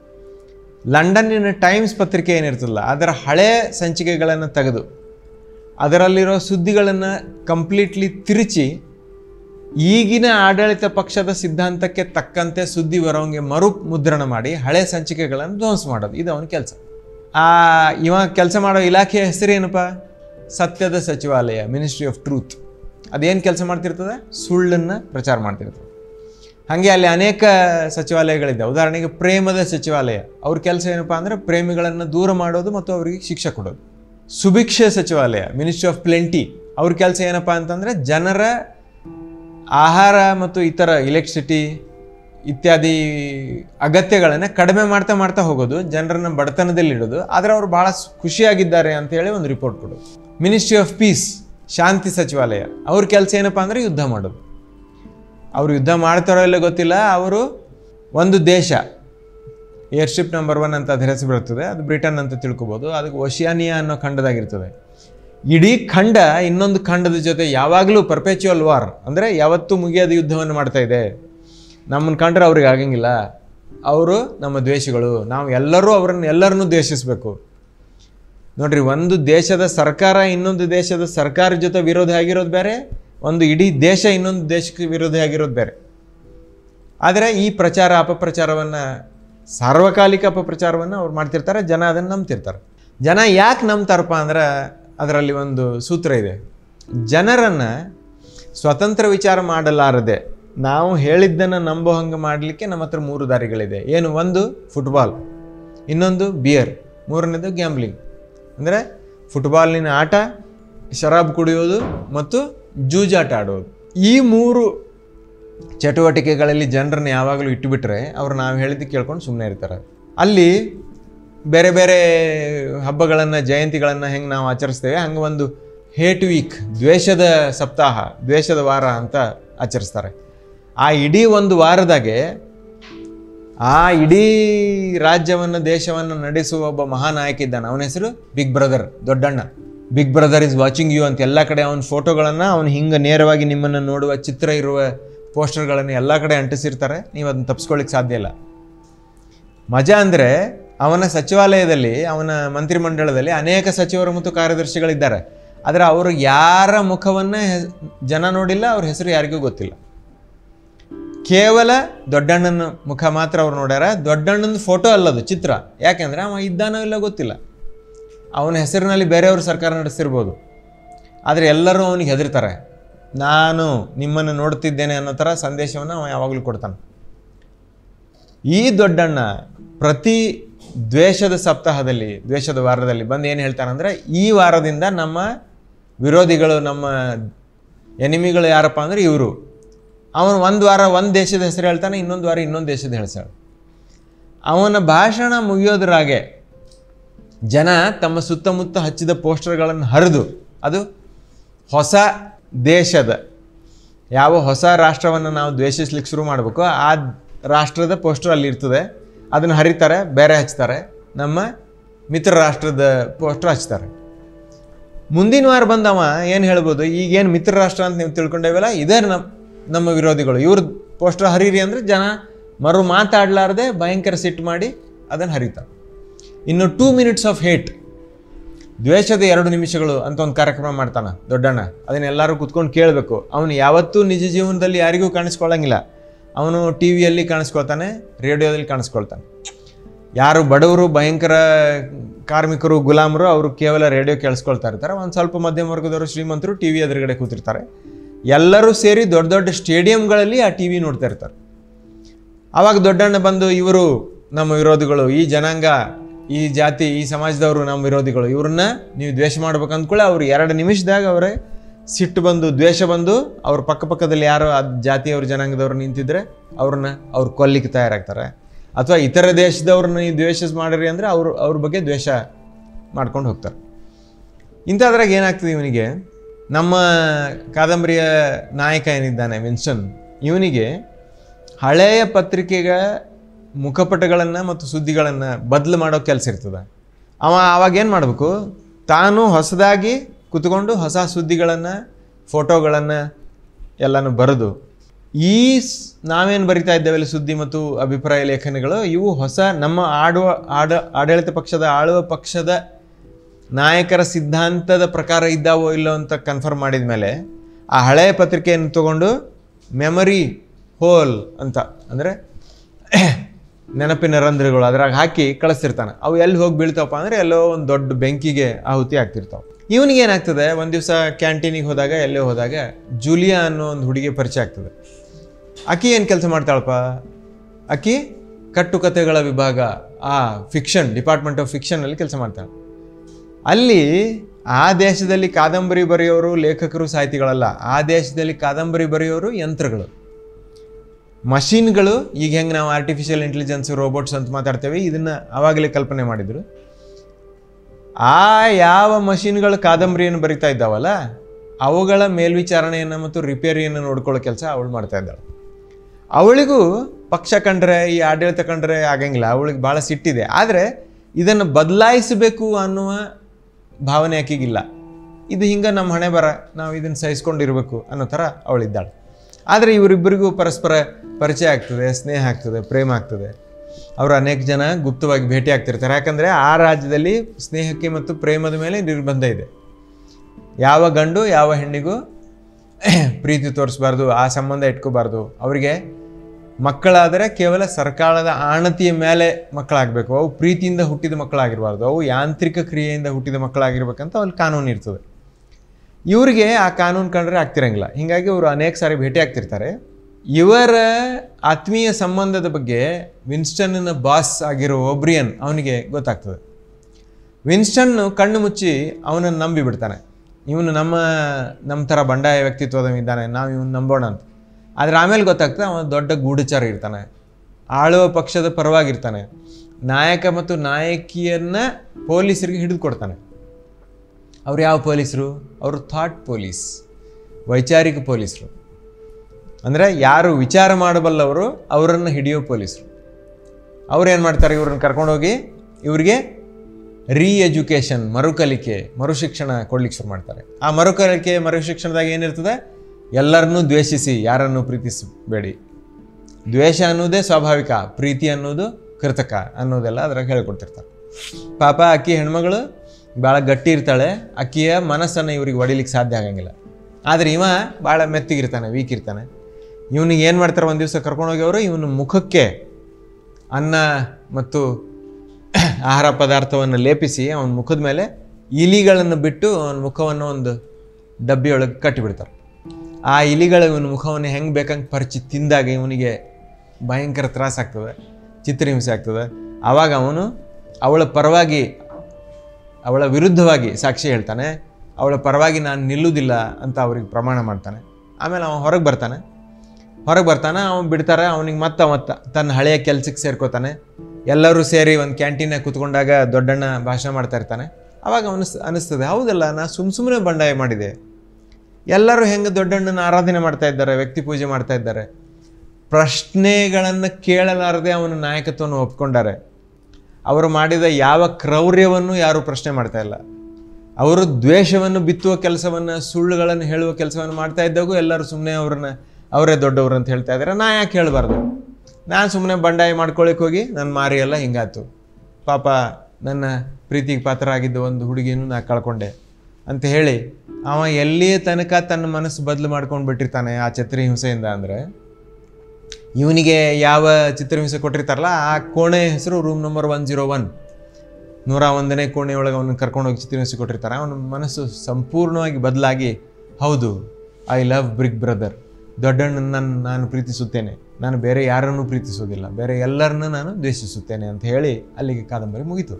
ಲಂಡನ್ನಿನ ಟೈಮ್ಸ್ ಪತ್ರಿಕೆ ಏನಿರ್ತಲ್ಲ ಅದರ ಹಳೆ ಸಂಚಿಕೆಗಳನ್ನು ತೆಗೆದು ಅದರಲ್ಲಿರೋ ಸುದ್ದಿಗಳನ್ನು ಕಂಪ್ಲೀಟ್ಲಿ ತಿರುಚಿ ಈಗಿನ ಆಡಳಿತ ಪಕ್ಷದ ಸಿದ್ಧಾಂತಕ್ಕೆ ತಕ್ಕಂತೆ ಸುದ್ದಿ ಬರೋಂಗೆ ಮರು ಮುದ್ರಣ ಮಾಡಿ ಹಳೆ ಸಂಚಿಕೆಗಳನ್ನು ಧ್ವಂಸ ಮಾಡೋದು, ಇದು ಅವನ ಕೆಲಸ. ಇವ ಕೆಲಸ ಮಾಡೋ ಇಲಾಖೆಯ ಹೆಸರು ಏನಪ್ಪ, ಸತ್ಯದ ಸಚಿವಾಲಯ, ಮಿನಿಸ್ಟ್ರಿ ಆಫ್ ಟ್ರೂತ್. ಅದೇನು ಕೆಲಸ ಮಾಡ್ತಿರ್ತದೆ, ಸುಳ್ಳನ್ನು ಪ್ರಚಾರ ಮಾಡ್ತಿರ್ತದೆ. ಹಾಗೆ ಅಲ್ಲಿ ಅನೇಕ ಸಚಿವಾಲಯಗಳಿದೆ. ಉದಾಹರಣೆಗೆ ಪ್ರೇಮದ ಸಚಿವಾಲಯ, ಅವ್ರ ಕೆಲಸ ಏನಪ್ಪ ಅಂದರೆ ಪ್ರೇಮಿಗಳನ್ನು ದೂರ ಮಾಡೋದು ಮತ್ತು ಅವರಿಗೆ ಶಿಕ್ಷೆ ಕೊಡೋದು. ಸುಭಿಕ್ಷೆ ಸಚಿವಾಲಯ, ಮಿನಿಸ್ಟ್ರಿ ಆಫ್ ಪ್ಲೆಂಟಿ, ಅವ್ರ ಕೆಲಸ ಏನಪ್ಪ ಅಂತಂದರೆ ಜನರ ಆಹಾರ ಮತ್ತು ಇತರ ಎಲೆಕ್ಟ್ರಿಸಿಟಿ ಇತ್ಯಾದಿ ಅಗತ್ಯಗಳನ್ನು ಕಡಿಮೆ ಮಾಡ್ತಾ ಹೋಗೋದು, ಜನರನ್ನು ಬಡತನದಲ್ಲಿಡೋದು, ಆದರೆ ಅವರು ಭಾಳ ಖುಷಿಯಾಗಿದ್ದಾರೆ ಅಂತೇಳಿ ಒಂದು ರಿಪೋರ್ಟ್ ಕೊಡೋದು. ಮಿನಿಸ್ಟ್ರಿ ಆಫ್ ಪೀಸ್, ಶಾಂತಿ ಸಚಿವಾಲಯ, ಅವ್ರ ಕೆಲಸ ಏನಪ್ಪ ಅಂದರೆ ಯುದ್ಧ ಮಾಡೋದು. ಅವರು ಯುದ್ಧ ಮಾಡ್ತಾರೋ ಇಲ್ಲ ಗೊತ್ತಿಲ್ಲ, ಅವರು ಒಂದು ದೇಶ, ಏರ್ಶಿಪ್ ನಂಬರ್ 1 ಅಂತ ಅದು ಹೆಸರು ಬರ್ತದೆ, ಅದು ಬ್ರಿಟನ್ ಅಂತ ತಿಳ್ಕೊಬೋದು. ಅದಕ್ಕೆ ಓಷಿಯಾನಿಯಾ ಅನ್ನೋ ಖಂಡದಾಗಿರ್ತದೆ. ಇಡೀ ಖಂಡ ಇನ್ನೊಂದು ಖಂಡದ ಜೊತೆ ಯಾವಾಗಲೂ ಪರ್ಪೆಚುವಲ್ ವಾರ್, ಅಂದರೆ ಯಾವತ್ತೂ ಮುಗಿಯೋದು ಯುದ್ಧವನ್ನು ಮಾಡ್ತಾ ಇದೆ. ನಮ್ಮನ್ನು ಕಂಡ್ರೆ ಅವ್ರಿಗೆ ಆಗಂಗಿಲ್ಲ, ಅವರು ನಮ್ಮ ದ್ವೇಷಿಗಳು, ನಾವು ಎಲ್ಲರನ್ನೂ ದ್ವೇಷಿಸಬೇಕು. ನೋಡ್ರಿ, ಒಂದು ದೇಶದ ಸರ್ಕಾರ ಇನ್ನೊಂದು ದೇಶದ ಸರ್ಕಾರದ ಜೊತೆ ವಿರೋಧ ಆಗಿರೋದು ಬೇರೆ, ಒಂದು ಇಡೀ ದೇಶ ಇನ್ನೊಂದು ದೇಶಕ್ಕೆ ವಿರೋಧಿ ಆಗಿರೋದು ಬೇರೆ. ಆದರೆ ಈ ಪ್ರಚಾರ ಅಪಪ್ರಚಾರವನ್ನು, ಸಾರ್ವಕಾಲಿಕ ಅಪಪ್ರಚಾರವನ್ನು ಅವ್ರು ಮಾಡ್ತಿರ್ತಾರೆ, ಜನ ಅದನ್ನು ನಂಬ್ತಿರ್ತಾರೆ. ಜನ ಯಾಕೆ ನಂಬ್ತಾರಪ್ಪ ಅಂದ್ರೆ ಅದರಲ್ಲಿ ಒಂದು ಸೂತ್ರ ಇದೆ. ಜನರನ್ನು ಸ್ವತಂತ್ರ ವಿಚಾರ ಮಾಡಲಾರದೆ ನಾವು ಹೇಳಿದ್ದನ್ನು ನಂಬೋ ಹಂಗೆ ಮಾಡಲಿಕ್ಕೆ ನಮ್ಮ ಹತ್ರ 3 ದಾರಿಗಳಿದೆ. ಏನು? ಒಂದು ಫುಟ್ಬಾಲ್, ಇನ್ನೊಂದು ಬಿಯರ್, ಮೂರನೇದು ಗ್ಯಾಂಬ್ಲಿಂಗ್. ಅಂದರೆ ಫುಟ್ಬಾಲಿನ ಆಟ, ಶರಾಬ್ ಕುಡಿಯೋದು ಮತ್ತು ಜೂಜಾಟ ಆಡೋದು. ಈ 3 ಚಟುವಟಿಕೆಗಳಲ್ಲಿ ಜನರನ್ನು ಯಾವಾಗಲೂ ಇಟ್ಟುಬಿಟ್ರೆ ಅವ್ರು ನಾವು ಹೇಳಿದ್ದು ಕೇಳ್ಕೊಂಡು ಸುಮ್ಮನೆ ಇರ್ತಾರೆ. ಅಲ್ಲಿ ಬೇರೆ ಬೇರೆ ಹಬ್ಬಗಳನ್ನು, ಜಯಂತಿಗಳನ್ನು ಹೆಂಗೆ ನಾವು ಆಚರಿಸ್ತೇವೆ, ಹಂಗೆ ಒಂದು ಹೇಟ್ ವೀಕ್, ದ್ವೇಷದ ಸಪ್ತಾಹ, ದ್ವೇಷದ ವಾರ ಅಂತ ಆಚರಿಸ್ತಾರೆ. ಆ ಇಡೀ ಒಂದು ವಾರದಾಗೆ ಆ ಇಡೀ ರಾಜ್ಯವನ್ನು, ದೇಶವನ್ನು ನಡೆಸುವ ಒಬ್ಬ ಮಹಾನಾಯಕ ಇದ್ದಾನೆ. ಅವನ ಹೆಸರು ಬಿಗ್ ಬ್ರದರ್, ದೊಡ್ಡಣ್ಣ. Big Brother is watching you ಅಂತ ಎಲ್ಲ ಕಡೆ ಅವನ ಫೋಟೋಗಳನ್ನು, ಅವನು ಹಿಂಗೆ ನೇರವಾಗಿ ನಿಮ್ಮನ್ನು ನೋಡುವ ಚಿತ್ರ ಇರುವ ಪೋಸ್ಟರ್ಗಳನ್ನು ಎಲ್ಲ ಕಡೆ ಅಂಟಿಸಿರ್ತಾರೆ. ನೀವು ಅದನ್ನು ತಪ್ಪಿಸ್ಕೊಳ್ಳಿಕ್ಕೆ ಸಾಧ್ಯ ಇಲ್ಲ. ಮಜಾ ಅಂದರೆ ಅವನ ಸಚಿವಾಲಯದಲ್ಲಿ, ಅವನ ಮಂತ್ರಿಮಂಡಲದಲ್ಲಿ ಅನೇಕ ಸಚಿವರು ಮತ್ತು ಕಾರ್ಯದರ್ಶಿಗಳಿದ್ದಾರೆ. ಆದರೆ ಅವರು ಯಾರ ಮುಖವನ್ನು ಜನ ನೋಡಿಲ್ಲ, ಅವ್ರ ಹೆಸರು ಯಾರಿಗೂ ಗೊತ್ತಿಲ್ಲ. ಕೇವಲ ದೊಡ್ಡಣ್ಣನ ಮುಖ ಮಾತ್ರ ಅವ್ರು ನೋಡ್ಯಾರ. ದೊಡ್ಡಣ್ಣನ ಫೋಟೋ ಅಲ್ಲದು, ಚಿತ್ರ. ಯಾಕೆಂದರೆ ಅವ ಇದ್ದಾನೋ ಇಲ್ಲ ಗೊತ್ತಿಲ್ಲ. ಅವನ ಹೆಸರಿನಲ್ಲಿ ಬೇರೆಯವರು ಸರ್ಕಾರ ನಡೆಸಿರ್ಬೋದು, ಆದರೆ ಎಲ್ಲರೂ ಅವನಿಗೆ ಹೆದರ್ತಾರೆ. ನಾನು ನಿಮ್ಮನ್ನು ನೋಡ್ತಿದ್ದೇನೆ ಅನ್ನೋ ಥರ ಸಂದೇಶವನ್ನು ಅವ ಯಾವಾಗಲೂ ಕೊಡ್ತಾನೆ. ಈ ದೊಡ್ಡಣ್ಣ ಪ್ರತಿ ದ್ವೇಷದ ಸಪ್ತಾಹದಲ್ಲಿ, ದ್ವೇಷದ ವಾರದಲ್ಲಿ ಬಂದು ಏನು ಹೇಳ್ತಾನಂದರೆ, ಈ ವಾರದಿಂದ ನಮ್ಮ ವಿರೋಧಿಗಳು, ನಮ್ಮ ಎನಿಮಿಗಳು ಯಾರಪ್ಪ ಅಂದರೆ ಇವರು. ಅವನು ಒಂದು ವಾರ ಒಂದು ದೇಶದ ಹೆಸರು ಹೇಳ್ತಾನೆ, ಇನ್ನೊಂದು ವಾರ ಇನ್ನೊಂದು ದೇಶದ ಹೆಸರು. ಅವನ ಭಾಷಣ ಮುಗಿಯೋದ್ರಾಗೆ ಜನ ತಮ್ಮ ಸುತ್ತಮುತ್ತ ಹಚ್ಚಿದ ಪೋಸ್ಟರ್ಗಳನ್ನು ಹರಿದು, ಅದು ಹೊಸ ದೇಶದ ಯಾವ ಹೊಸ ರಾಷ್ಟ್ರವನ್ನು ನಾವು ದ್ವೇಷಿಸ್ಲಿಕ್ಕೆ ಶುರು ಮಾಡಬೇಕು ಆ ರಾಷ್ಟ್ರದ ಪೋಸ್ಟರ್ ಅಲ್ಲಿ ಇರ್ತದೆ, ಅದನ್ನು ಹರಿತಾರೆ, ಬೇರೆ ಹಚ್ತಾರೆ, ನಮ್ಮ ಮಿತ್ರ ರಾಷ್ಟ್ರದ ಪೋಸ್ಟರ್ ಹಚ್ತಾರೆ. ಮುಂದಿನ ವಾರ ಬಂದವ ಏನು ಹೇಳ್ಬೋದು, ಈಗೇನು ಮಿತ್ರ ರಾಷ್ಟ್ರ ಅಂತ ನೀವು ತಿಳ್ಕೊಂಡೇವಲ್ಲ, ಇದೇ ನಮ್ಮ ವಿರೋಧಿಗಳು, ಇವ್ರ ಪೋಸ್ಟರ್ ಹರೀರಿ ಅಂದರೆ ಜನ ಮರು ಮಾತಾಡಲಾರ್ದೆ ಭಯಂಕರ ಸಿಟ್ಟು ಮಾಡಿ ಅದನ್ನು ಹರಿತಾರೆ. ಇನ್ನು 2 minutes ಆಫ್ ಹೇಟ್, ದ್ವೇಷದ 2 ನಿಮಿಷಗಳು ಅಂತ ಒಂದು ಕಾರ್ಯಕ್ರಮ ಮಾಡ್ತಾನೆ ದೊಡ್ಡಣ್ಣ. ಅದನ್ನೆಲ್ಲರೂ ಕೂತ್ಕೊಂಡು ಕೇಳಬೇಕು. ಅವನು ಯಾವತ್ತೂ ನಿಜ ಜೀವನದಲ್ಲಿ ಯಾರಿಗೂ ಕಾಣಿಸ್ಕೊಳ್ಳಂಗಿಲ್ಲ. ಅವನು ಟಿ ವಿಯಲ್ಲಿ ಕಾಣಿಸ್ಕೊಳ್ತಾನೆ, ರೇಡಿಯೋದಲ್ಲಿ ಕಾಣಿಸ್ಕೊಳ್ತಾನೆ. ಯಾರು ಬಡವರು, ಭಯಂಕರ ಕಾರ್ಮಿಕರು, ಗುಲಾಮರು, ಅವರು ಕೇವಲ ರೇಡಿಯೋ ಕೇಳಿಸ್ಕೊಳ್ತಾ ಇರ್ತಾರೆ. ಒಂದು ಸ್ವಲ್ಪ ಮಧ್ಯಮ ವರ್ಗದವರು, ಶ್ರೀಮಂತರು ಟಿ ವಿ ಎದುರುಗಡೆ ಕೂತಿರ್ತಾರೆ. ಎಲ್ಲರೂ ಸೇರಿ ದೊಡ್ಡ ದೊಡ್ಡ ಸ್ಟೇಡಿಯಂಗಳಲ್ಲಿ ಆ ಟಿ ವಿ ನೋಡ್ತಾ ಇರ್ತಾರೆ. ಆವಾಗ ದೊಡ್ಡಣ್ಣ ಬಂದು, ಇವರು ನಮ್ಮ ವಿರೋಧಿಗಳು, ಈ ಜನಾಂಗ, ಈ ಜಾತಿ, ಈ ಸಮಾಜದವರು ನಮ್ಮ ವಿರೋಧಿಗಳು, ಇವ್ರನ್ನ ನೀವು ದ್ವೇಷ ಮಾಡ್ಬೇಕು ಅಂದ್ಕೊಳ್ಳಿ. ಅವ್ರು 2 ನಿಮಿಷದಾಗ ಅವರೇ ಸಿಟ್ಟು ಬಂದು, ದ್ವೇಷ ಬಂದು, ಅವ್ರ ಪಕ್ಕದಲ್ಲಿ ಯಾರೋ ಆ ಜಾತಿಯವ್ರ ಜನಾಂಗದವ್ರು ನಿಂತಿದ್ರೆ ಅವ್ರು ಕೊಲ್ಲಿಕ್ಕೆ ತಯಾರಾಗ್ತಾರೆ. ಅಥವಾ ಇತರ ದೇಶದವ್ರನ್ನ ನೀವು ದ್ವೇಷ ಮಾಡಿರಿ ಅಂದರೆ ಅವ್ರ ಬಗ್ಗೆ ದ್ವೇಷ ಮಾಡ್ಕೊಂಡು ಹೋಗ್ತಾರೆ. ಇಂಥದ್ರಾಗ ಏನಾಗ್ತದೆ, ಇವನಿಗೆ ನಮ್ಮ ಕಾದಂಬರಿಯ ನಾಯಕ ಏನಿದ್ದಾನೆ ವಿನ್ಸ್ಟನ್, ಇವನಿಗೆ ಹಳೆಯ ಪತ್ರಿಕೆಗ ಮುಖಪಟಗಳನ್ನು ಮತ್ತು ಸುದ್ದಿಗಳನ್ನು ಬದಲು ಮಾಡೋ ಕೆಲಸ ಇರ್ತದೆ. ಅವಾಗ ಏನು ಮಾಡಬೇಕು, ತಾನು ಹೊಸದಾಗಿ ಕೂತ್ಕೊಂಡು ಹೊಸ ಸುದ್ದಿಗಳನ್ನು, ಫೋಟೋಗಳನ್ನು ಎಲ್ಲನೂ ಬರೆದು, ಈ ನಾವೇನು ಬರಿತಾ ಇದ್ದೇವೆಲ್ಲ ಸುದ್ದಿ ಮತ್ತು ಅಭಿಪ್ರಾಯ ಲೇಖನಗಳು, ಇವು ಹೊಸ ನಮ್ಮ ಆಡಳಿತ ಪಕ್ಷದ, ಆಳುವ ಪಕ್ಷದ ನಾಯಕರ ಸಿದ್ಧಾಂತದ ಪ್ರಕಾರ ಇದ್ದಾವೋ ಇಲ್ಲೋ ಅಂತ ಕನ್ಫರ್ಮ್ ಮಾಡಿದ ಮೇಲೆ ಆ ಹಳೆಯ ಪತ್ರಿಕೆಯನ್ನು ತಗೊಂಡು ಮೆಮರಿ ಹೋಲ್ ಅಂತ, ಅಂದರೆ ನೆನಪಿನ ರಂಧ್ರಗಳು, ಅದ್ರಾಗ ಹಾಕಿ ಕಳಿಸ್ತಿರ್ತಾನೆ. ಅವು ಎಲ್ಲಿ ಹೋಗಿ ಬೀಳ್ತಾವಪ್ಪ ಅಂದರೆ ಎಲ್ಲೋ ಒಂದು ದೊಡ್ಡ ಬೆಂಕಿಗೆ ಆಹುತಿ ಆಗ್ತಿರ್ತಾವೆ. ಇವನಿಗೆ ಏನಾಗ್ತದೆ, ಒಂದು ದಿವಸ ಕ್ಯಾಂಟೀನಿಗೆ ಹೋದಾಗ, ಎಲ್ಲೋ ಹೋದಾಗ ಜೂಲಿಯಾ ಅನ್ನೋ ಒಂದು ಹುಡುಗಿ ಪರಿಚಯ ಆಗ್ತದೆ. ಆಕಿ ಏನು ಕೆಲಸ ಮಾಡ್ತಾಳಪ್ಪ, ಆಕಿ ಕಟ್ಟುಕತೆಗಳ ವಿಭಾಗ, ಫಿಕ್ಷನ್ ಡಿಪಾರ್ಟ್ಮೆಂಟ್ ಆಫ್ ಫಿಕ್ಷನಲ್ಲಿ ಕೆಲಸ ಮಾಡ್ತಾಳೆ. ಅಲ್ಲಿ ಆ ದೇಶದಲ್ಲಿ ಕಾದಂಬರಿ ಬರೆಯೋರು ಲೇಖಕರು ಸಾಹಿತಿಗಳಲ್ಲ, ಆ ದೇಶದಲ್ಲಿ ಕಾದಂಬರಿ ಬರೆಯೋರು ಯಂತ್ರಗಳು, ಮಷೀನ್ಗಳು. ಈಗ ಹೆಂಗೆ ನಾವು ಆರ್ಟಿಫಿಷಿಯಲ್ ಇಂಟೆಲಿಜೆನ್ಸ್, ರೋಬೋಟ್ಸ್ ಅಂತ ಮಾತಾಡ್ತೇವೆ, ಇದನ್ನು ಆವಾಗಲೇ ಕಲ್ಪನೆ ಮಾಡಿದರು. ಆ ಯಾವ ಮಷೀನ್ಗಳು ಕಾದಂಬರಿಯನ್ನು ಬರಿತಾ ಇದ್ದಾವಲ್ಲ, ಅವುಗಳ ಮೇಲ್ವಿಚಾರಣೆಯನ್ನು ಮತ್ತು ರಿಪೇರಿಯನ್ನು ನೋಡ್ಕೊಳ್ಳೋ ಕೆಲಸ ಅವಳು ಮಾಡ್ತಾ ಇದ್ದಾಳೆ. ಅವಳಿಗೂ ಪಕ್ಷ ಕಂಡ್ರೆ, ಈ ಆಡಳಿತ ಕಂಡ್ರೆ ಆಗಂಗಿಲ್ಲ, ಅವಳಿಗೆ ಭಾಳ ಸಿಟ್ಟಿದೆ. ಆದರೆ ಇದನ್ನು ಬದಲಾಯಿಸಬೇಕು ಅನ್ನುವ ಭಾವನೆ ಆಕೆಗಿಲ್ಲ. ಇದು ಹಿಂಗೆ ನಮ್ಮ ಹಣೆ ಬರ, ನಾವು ಇದನ್ನು ಸಹಿಸ್ಕೊಂಡಿರ್ಬೇಕು ಅನ್ನೋ ಥರ ಅವಳಿದ್ದಾಳೆ. ಆದರೆ ಇವರಿಬ್ಬರಿಗೂ ಪರಸ್ಪರ ಪರಿಚಯ ಆಗ್ತದೆ, ಸ್ನೇಹ ಆಗ್ತದೆ, ಪ್ರೇಮ ಆಗ್ತದೆ. ಅವರು ಅನೇಕ ಜನ ಗುಪ್ತವಾಗಿ ಭೇಟಿ ಆಗ್ತಿರ್ತಾರೆ. ಯಾಕಂದರೆ ಆ ರಾಜ್ಯದಲ್ಲಿ ಸ್ನೇಹಕ್ಕೆ ಮತ್ತು ಪ್ರೇಮದ ಮೇಲೆ ನಿರ್ಬಂಧ ಇದೆ. ಯಾವ ಗಂಡು ಯಾವ ಹೆಣ್ಣಿಗೂ ಪ್ರೀತಿ ತೋರಿಸ್ಬಾರ್ದು, ಆ ಸಂಬಂಧ ಇಟ್ಕೋಬಾರ್ದು. ಅವರಿಗೆ ಮಕ್ಕಳಾದರೆ ಕೇವಲ ಸರ್ಕಾರದ ಆಣತಿಯ ಮೇಲೆ ಮಕ್ಕಳಾಗಬೇಕು. ಅವು ಪ್ರೀತಿಯಿಂದ ಹುಟ್ಟಿದ ಮಕ್ಕಳಾಗಿರಬಾರ್ದು, ಅವು ಯಾಂತ್ರಿಕ ಕ್ರಿಯೆಯಿಂದ ಹುಟ್ಟಿದ ಮಕ್ಕಳಾಗಿರ್ಬೇಕಂತ ಅಲ್ಲಿ ಕಾನೂನು ಇರ್ತದೆ. ಇವರಿಗೆ ಆ ಕಾನೂನು ಕಂಡ್ರೆ ಆಗ್ತಿರಂಗಿಲ್ಲ. ಹೀಗಾಗಿ ಅವರು ಅನೇಕ ಸಾರಿ ಭೇಟಿ ಆಗ್ತಿರ್ತಾರೆ. ಇವರ ಆತ್ಮೀಯ ಸಂಬಂಧದ ಬಗ್ಗೆ ವಿನ್ಸ್ಟನ್ನ ಬಾಸ್ ಆಗಿರೋ ಒಬ್ರಿಯನ್ ಅವನಿಗೆ ಗೊತ್ತಾಗ್ತದೆ. ವಿನ್ಸ್ಟನ್ನು ಕಣ್ಣು ಮುಚ್ಚಿ ಅವನನ್ನು ನಂಬಿಬಿಡ್ತಾನೆ. ಇವನು ನಮ್ಮ ಥರ ಬಂಡಾಯ ವ್ಯಕ್ತಿತ್ವದವಿದ್ದಾನೆ, ನಾವು ಇವನು ನಂಬೋಣ ಅಂತ. ಆದರೆ ಆಮೇಲೆ ಗೊತ್ತಾಗ್ತದೆ ಅವನು ದೊಡ್ಡ ಗೂಢಚಾರ ಇರ್ತಾನೆ, ಆಳುವ ಪಕ್ಷದ ಪರವಾಗಿರ್ತಾನೆ. ನಾಯಕ ಮತ್ತು ನಾಯಕಿಯನ್ನು ಪೊಲೀಸರಿಗೆ ಹಿಡಿದು ಕೊಡ್ತಾನೆ. ಅವ್ರು ಯಾವ ಪೊಲೀಸರು? ಅವರು ಥಾಟ್ ಪೊಲೀಸ್, ವೈಚಾರಿಕ ಪೊಲೀಸರು. ಅಂದರೆ ಯಾರು ವಿಚಾರ ಮಾಡಬಲ್ಲವರು ಅವರನ್ನು ಹಿಡಿಯೋ ಪೊಲೀಸರು. ಅವ್ರು ಏನು ಮಾಡ್ತಾರೆ, ಇವ್ರನ್ನ ಕರ್ಕೊಂಡೋಗಿ ಇವರಿಗೆ ಎಜುಕೇಷನ್, ಮರುಕಲಿಕೆ, ಮರುಶಿಕ್ಷಣ ಕೊಡ್ಲಿಕ್ಕೆ ಶುರು ಮಾಡ್ತಾರೆ. ಆ ಮರುಕಲಿಕೆ, ಮರುಶಿಕ್ಷಣದಾಗ ಏನಿರ್ತದೆ, ಎಲ್ಲರನ್ನೂ ದ್ವೇಷಿಸಿ, ಯಾರನ್ನೂ ಪ್ರೀತಿಸಬೇಡಿ. ದ್ವೇಷ ಅನ್ನೋದೇ ಸ್ವಾಭಾವಿಕ, ಪ್ರೀತಿ ಅನ್ನೋದು ಕೃತಕ ಅನ್ನೋದೆಲ್ಲ ಅದ್ರಾಗ ಹೇಳ್ಕೊಡ್ತಿರ್ತಾರೆ. ಪಾಪ ಆಕಿ ಹೆಣ್ಮಗಳು ಭಾಳ ಗಟ್ಟಿ ಇರ್ತಾಳೆ, ಆಕಿಯ ಮನಸ್ಸನ್ನು ಇವ್ರಿಗೆ ಹೊಡಿಲಿಕ್ಕೆ ಸಾಧ್ಯ ಆಗಂಗಿಲ್ಲ. ಆದರೆ ಇವ ಭಾಳ ಮೆತ್ತಿಗಿರ್ತಾನೆ, ವೀಕ್ ಇರ್ತಾನೆ. ಇವನಿಗೆ ಏನು ಮಾಡ್ತಾರೆ, ಒಂದು ದಿವಸ ಕರ್ಕೊಂಡೋಗಿ ಅವರು ಇವನ ಮುಖಕ್ಕೆ ಅನ್ನ ಮತ್ತು ಆಹಾರ ಪದಾರ್ಥವನ್ನು ಲೇಪಿಸಿ ಅವನ ಮುಖದ ಮೇಲೆ ಇಲಿಗಳನ್ನು ಬಿಟ್ಟು ಅವನ ಮುಖವನ್ನು ಒಂದು ಡಬ್ಬಿಯೊಳಗೆ ಕಟ್ಟಿಬಿಡ್ತಾರೆ. ಆ ಇಲಿಗಳು ಇವನ ಮುಖವನ್ನು ಹೆಂಗೆ ಬೇಕಂಗೆ ಪರಿಚಿ ತಿಂದಾಗ ಇವನಿಗೆ ಭಯಂಕರ ತ್ರಾಸಾಗ್ತದೆ, ಚಿತ್ರಹಿಂಸೆ ಆಗ್ತದೆ. ಆವಾಗ ಅವನು ಅವಳ ಪರವಾಗಿ, ಅವಳ ವಿರುದ್ಧವಾಗಿ ಸಾಕ್ಷಿ ಹೇಳ್ತಾನೆ. ಅವಳ ಪರವಾಗಿ ನಾನು ನಿಲ್ಲುವುದಿಲ್ಲ ಅಂತ ಅವ್ರಿಗೆ ಪ್ರಮಾಣ ಮಾಡ್ತಾನೆ. ಆಮೇಲೆ ಅವನು ಹೊರಗೆ ಬರ್ತಾನೆ. ಅವನು ಬಿಡ್ತಾರೆ. ಅವನಿಗೆ ಮತ್ತೆ ತನ್ನ ಹಳೆಯ ಕೆಲಸಕ್ಕೆ ಸೇರ್ಕೋತಾನೆ. ಎಲ್ಲರೂ ಸೇರಿ ಒಂದು ಕ್ಯಾಂಟೀನಾಗ ಕೂತ್ಕೊಂಡಾಗ ದೊಡ್ಡಣ್ಣ ಭಾಷಣ ಮಾಡ್ತಾ ಇರ್ತಾನೆ. ಆವಾಗ ಅನಿಸ್ತದೆ, ಹೌದಲ್ಲ, ನಾನು ಸುಮ್ಮನೆ ಬಂಡಾಯ ಮಾಡಿದೆ. ಎಲ್ಲರೂ ಹೆಂಗೆ ದೊಡ್ಡಣ್ಣನ ಆರಾಧನೆ ಮಾಡ್ತಾ ಇದ್ದಾರೆ, ವ್ಯಕ್ತಿ ಪೂಜೆ ಮಾಡ್ತಾ ಇದ್ದಾರೆ. ಪ್ರಶ್ನೆಗಳನ್ನು ಕೇಳಲಾರದೆ ಅವನ ನಾಯಕತ್ವವನ್ನು ಒಪ್ಕೊಂಡಾರೆ. ಅವರು ಮಾಡಿದ ಯಾವ ಕ್ರೌರ್ಯವನ್ನು ಯಾರೂ ಪ್ರಶ್ನೆ ಮಾಡ್ತಾ ಇಲ್ಲ. ಅವರು ದ್ವೇಷವನ್ನು ಬಿತ್ತುವ ಕೆಲಸವನ್ನು, ಸುಳ್ಳುಗಳನ್ನು ಹೇಳುವ ಕೆಲಸವನ್ನು ಮಾಡ್ತಾ ಇದ್ದಾಗೂ ಎಲ್ಲರೂ ಸುಮ್ಮನೆ ಅವರೇ ದೊಡ್ಡವರು ಅಂತ ಹೇಳ್ತಾ ಇದ್ದಾರೆ. ನಾ ಯಾಕೆ ಹೇಳಬಾರ್ದು? ನಾನು ಸುಮ್ಮನೆ ಬಂಡಾಯ ಮಾಡ್ಕೊಳ್ಳಿಕ್ಕೆ ಹೋಗಿ ನನ್ನ ಮಾರಿ ಎಲ್ಲ ಹಿಂಗಾತು. ಪಾಪ ನನ್ನ ಪ್ರೀತಿಗೆ ಪಾತ್ರ ಆಗಿದ್ದ ಒಂದು ಹುಡುಗಿನೂ ನಾ ಕಳ್ಕೊಂಡೆ ಅಂತ ಹೇಳಿ ಅವ ಎಲ್ಲಿಯೇ ತನಕ ತನ್ನ ಮನಸ್ಸು ಬದಲು ಮಾಡ್ಕೊಂಡು ಬಿಟ್ಟಿರ್ತಾನೆ ಆ ಚಿತ್ರಹಿಂಸೆಯಿಂದ. ಅಂದರೆ ಇವನಿಗೆ ಯಾವ ಚಿತ್ರಹಿಂಸೆ ಕೊಟ್ಟಿರ್ತಾರಲ್ಲ ಆ ಕೋಣೆ ಹೆಸರು ರೂಮ್ ನಂಬರ್ 101, 101ನೇ ಕೋಣೆಯೊಳಗೆ ಅವನು ಕರ್ಕೊಂಡೋಗಿ ಚಿತ್ರಹಿಂಸೆ ಕೊಟ್ಟಿರ್ತಾರೆ. ಅವನ ಮನಸ್ಸು ಸಂಪೂರ್ಣವಾಗಿ ಬದಲಾಗಿ, ಹೌದು, ಐ ಲವ್ ಬಿಗ್ ಬ್ರದರ್, ದೊಡ್ಡಣ್ಣನ ನಾನು ಪ್ರೀತಿಸುತ್ತೇನೆ, ನಾನು ಬೇರೆ ಯಾರನ್ನೂ ಪ್ರೀತಿಸೋದಿಲ್ಲ, ಬೇರೆ ಎಲ್ಲರನ್ನ ನಾನು ದ್ವೇಷಿಸುತ್ತೇನೆ ಅಂತ ಹೇಳಿ ಅಲ್ಲಿಗೆ ಕಾದಂಬರಿ ಮುಗೀತು.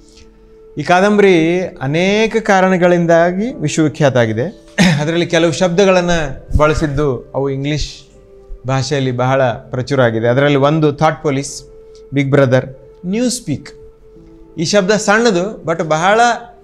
ಈ ಕಾದಂಬರಿ ಅನೇಕ ಕಾರಣಗಳಿಂದಾಗಿ ವಿಶ್ವವಿಖ್ಯಾತ ಆಗಿದೆ. ಅದರಲ್ಲಿ ಕೆಲವು ಶಬ್ದಗಳನ್ನು ಬಳಸಿದ್ದು ಅವು ಇಂಗ್ಲೀಷ್ ಭಾಷೆಯಲ್ಲಿ ಬಹಳ ಪ್ರಚುರ ಆಗಿದೆ. ಅದರಲ್ಲಿ ಒಂದು thought police, Big Brother, newspeak. ಈ ಶಬ್ದ ಸಣ್ಣದು ಬಟ್ ಬಹಳ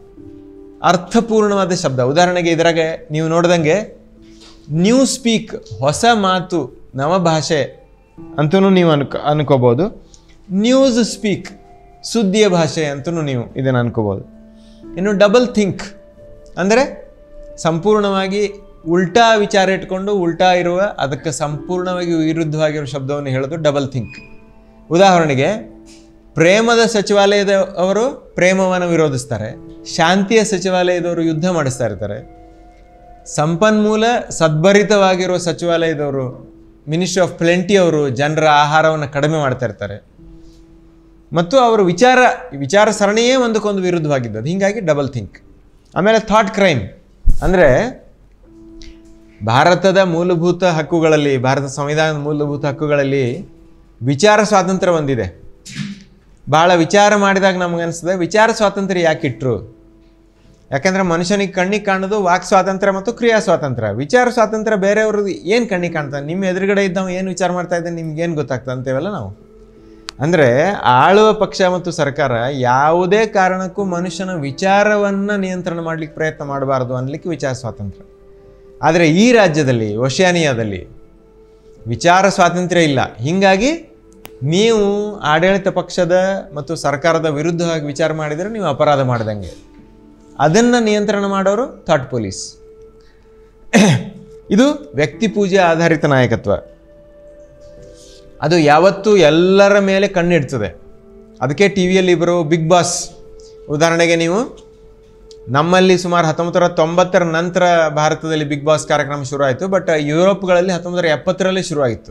ಅರ್ಥಪೂರ್ಣವಾದ ಶಬ್ದ. ಉದಾಹರಣೆಗೆ ಇದರಾಗೆ ನೀವು ನೋಡ್ದಂಗೆ ನ್ಯೂಸ್ ಸ್ಪೀಕ್ ಹೊಸ ಮಾತು, ನವಭಾಷೆ ಅಂತಲೂ ನೀವು ಅನ್ಕೋಬೋದು. ನ್ಯೂಸ್ ಸ್ಪೀಕ್ ಸುದ್ದಿಯ ಭಾಷೆ ಅಂತಲೂ ನೀವು ಇದನ್ನು ಅನ್ಕೋಬೋದು. ಇನ್ನು ಡಬಲ್ ಥಿಂಕ್ ಅಂದರೆ ಸಂಪೂರ್ಣವಾಗಿ ಉಲ್ಟಾ ವಿಚಾರ ಇಟ್ಕೊಂಡು ಉಲ್ಟಾ ಇರುವ, ಅದಕ್ಕೆ ಸಂಪೂರ್ಣವಾಗಿ ವಿರುದ್ಧವಾಗಿರೋ ಶಬ್ದವನ್ನು ಹೇಳೋದು ಡಬಲ್ ಥಿಂಕ್. ಉದಾಹರಣೆಗೆ ಪ್ರೇಮದ ಸಚಿವಾಲಯದವರು ಪ್ರೇಮವನ್ನು ವಿರೋಧಿಸ್ತಾರೆ, ಶಾಂತಿಯ ಸಚಿವಾಲಯದವರು ಯುದ್ಧ ಮಾಡಿಸ್ತಾ ಇರ್ತಾರೆ. ಸಂಪನ್ಮೂಲ ಸದ್ಭರಿತವಾಗಿರುವ ಸಚಿವಾಲಯದವರು, ಮಿನಿಸ್ಟ್ರಿ ಆಫ್ ಪ್ಲೆಂಟಿ ಅವರು ಜನರ ಆಹಾರವನ್ನು ಕಡಿಮೆ ಮಾಡ್ತಾ ಇರ್ತಾರೆ. ಮತ್ತು ಅವರ ವಿಚಾರ ಸರಣಿಯೇ ಒಂದಕ್ಕೊಂದು ವಿರುದ್ಧವಾಗಿದ್ದದು. ಹೀಗಾಗಿ ಡಬಲ್ ಥಿಂಕ್. ಆಮೇಲೆ ಥಾಟ್ ಕ್ರೈಮ್ ಅಂದರೆ ಭಾರತದ ಮೂಲಭೂತ ಹಕ್ಕುಗಳಲ್ಲಿ, ಭಾರತ ಸಂವಿಧಾನದ ಮೂಲಭೂತ ಹಕ್ಕುಗಳಲ್ಲಿ ವಿಚಾರ ಸ್ವಾತಂತ್ರ್ಯ ಒಂದಿದೆ. ಭಾಳ ವಿಚಾರ ಮಾಡಿದಾಗ ನಮಗನ್ನಿಸ್ತದೆ, ವಿಚಾರ ಸ್ವಾತಂತ್ರ್ಯ ಯಾಕೆ ಇಟ್ಟರು? ಯಾಕೆಂದರೆ ಮನುಷ್ಯನಿಗೆ ಕಣ್ಣಿಗೆ ಕಾಣೋದು ವಾಕ್ ಸ್ವಾತಂತ್ರ್ಯ ಮತ್ತು ಕ್ರಿಯಾ ಸ್ವಾತಂತ್ರ್ಯ. ವಿಚಾರ ಸ್ವಾತಂತ್ರ್ಯ ಬೇರೆಯವ್ರದ್ದು ಏನು ಕಣ್ಣಿಗೆ ಕಾಣ್ತದೆ? ನಿಮ್ಮ ಎದುರುಗಡೆ ಇದ್ದವ ಏನು ವಿಚಾರ ಮಾಡ್ತಾ ಇದ್ದಾನೆ ನಿಮ್ಗೇನು ಗೊತ್ತಾಗ್ತದೆ ಅಂತೇವಲ್ಲ ನಾವು. ಅಂದರೆ ಆಳುವ ಪಕ್ಷ ಮತ್ತು ಸರ್ಕಾರ ಯಾವುದೇ ಕಾರಣಕ್ಕೂ ಮನುಷ್ಯನ ವಿಚಾರವನ್ನು ನಿಯಂತ್ರಣ ಮಾಡಲಿಕ್ಕೆ ಪ್ರಯತ್ನ ಮಾಡಬಾರ್ದು ಅನ್ನಲಿಕ್ಕೆ ವಿಚಾರ ಸ್ವಾತಂತ್ರ್ಯ. ಆದರೆ ಈ ರಾಜ್ಯದಲ್ಲಿ, ಓಷಿಯಾನಿಯಾದಲ್ಲಿ ವಿಚಾರ ಸ್ವಾತಂತ್ರ್ಯ ಇಲ್ಲ. ಹೀಗಾಗಿ ನೀವು ಆಡಳಿತ ಪಕ್ಷದ ಮತ್ತು ಸರ್ಕಾರದ ವಿರುದ್ಧವಾಗಿ ವಿಚಾರ ಮಾಡಿದರೆ ನೀವು ಅಪರಾಧ ಮಾಡಿದಂಗೆ. ಅದನ್ನು ನಿಯಂತ್ರಣ ಮಾಡೋರು ಥಾಟ್ ಪೊಲೀಸ್. ಇದು ವ್ಯಕ್ತಿ ಪೂಜೆ ಆಧಾರಿತ ನಾಯಕತ್ವ. ಅದು ಯಾವತ್ತೂ ಎಲ್ಲರ ಮೇಲೆ ಕಣ್ಣಿಡ್ತದೆ. ಅದಕ್ಕೆ ಟಿ ವಿಯಲ್ಲಿ ಬರೋ ಬಿಗ್ ಬಾಸ್ ಉದಾಹರಣೆಗೆ ನೀವು ನಮ್ಮಲ್ಲಿ ಸುಮಾರು 1990ರ ನಂತರ ಭಾರತದಲ್ಲಿ ಬಿಗ್ ಬಾಸ್ ಕಾರ್ಯಕ್ರಮ ಶುರುವಾಯಿತು. ಬಟ್ ಯುರೋಪ್ಗಳಲ್ಲಿ 1970ರಲ್ಲಿ ಶುರುವಾಗಿತ್ತು.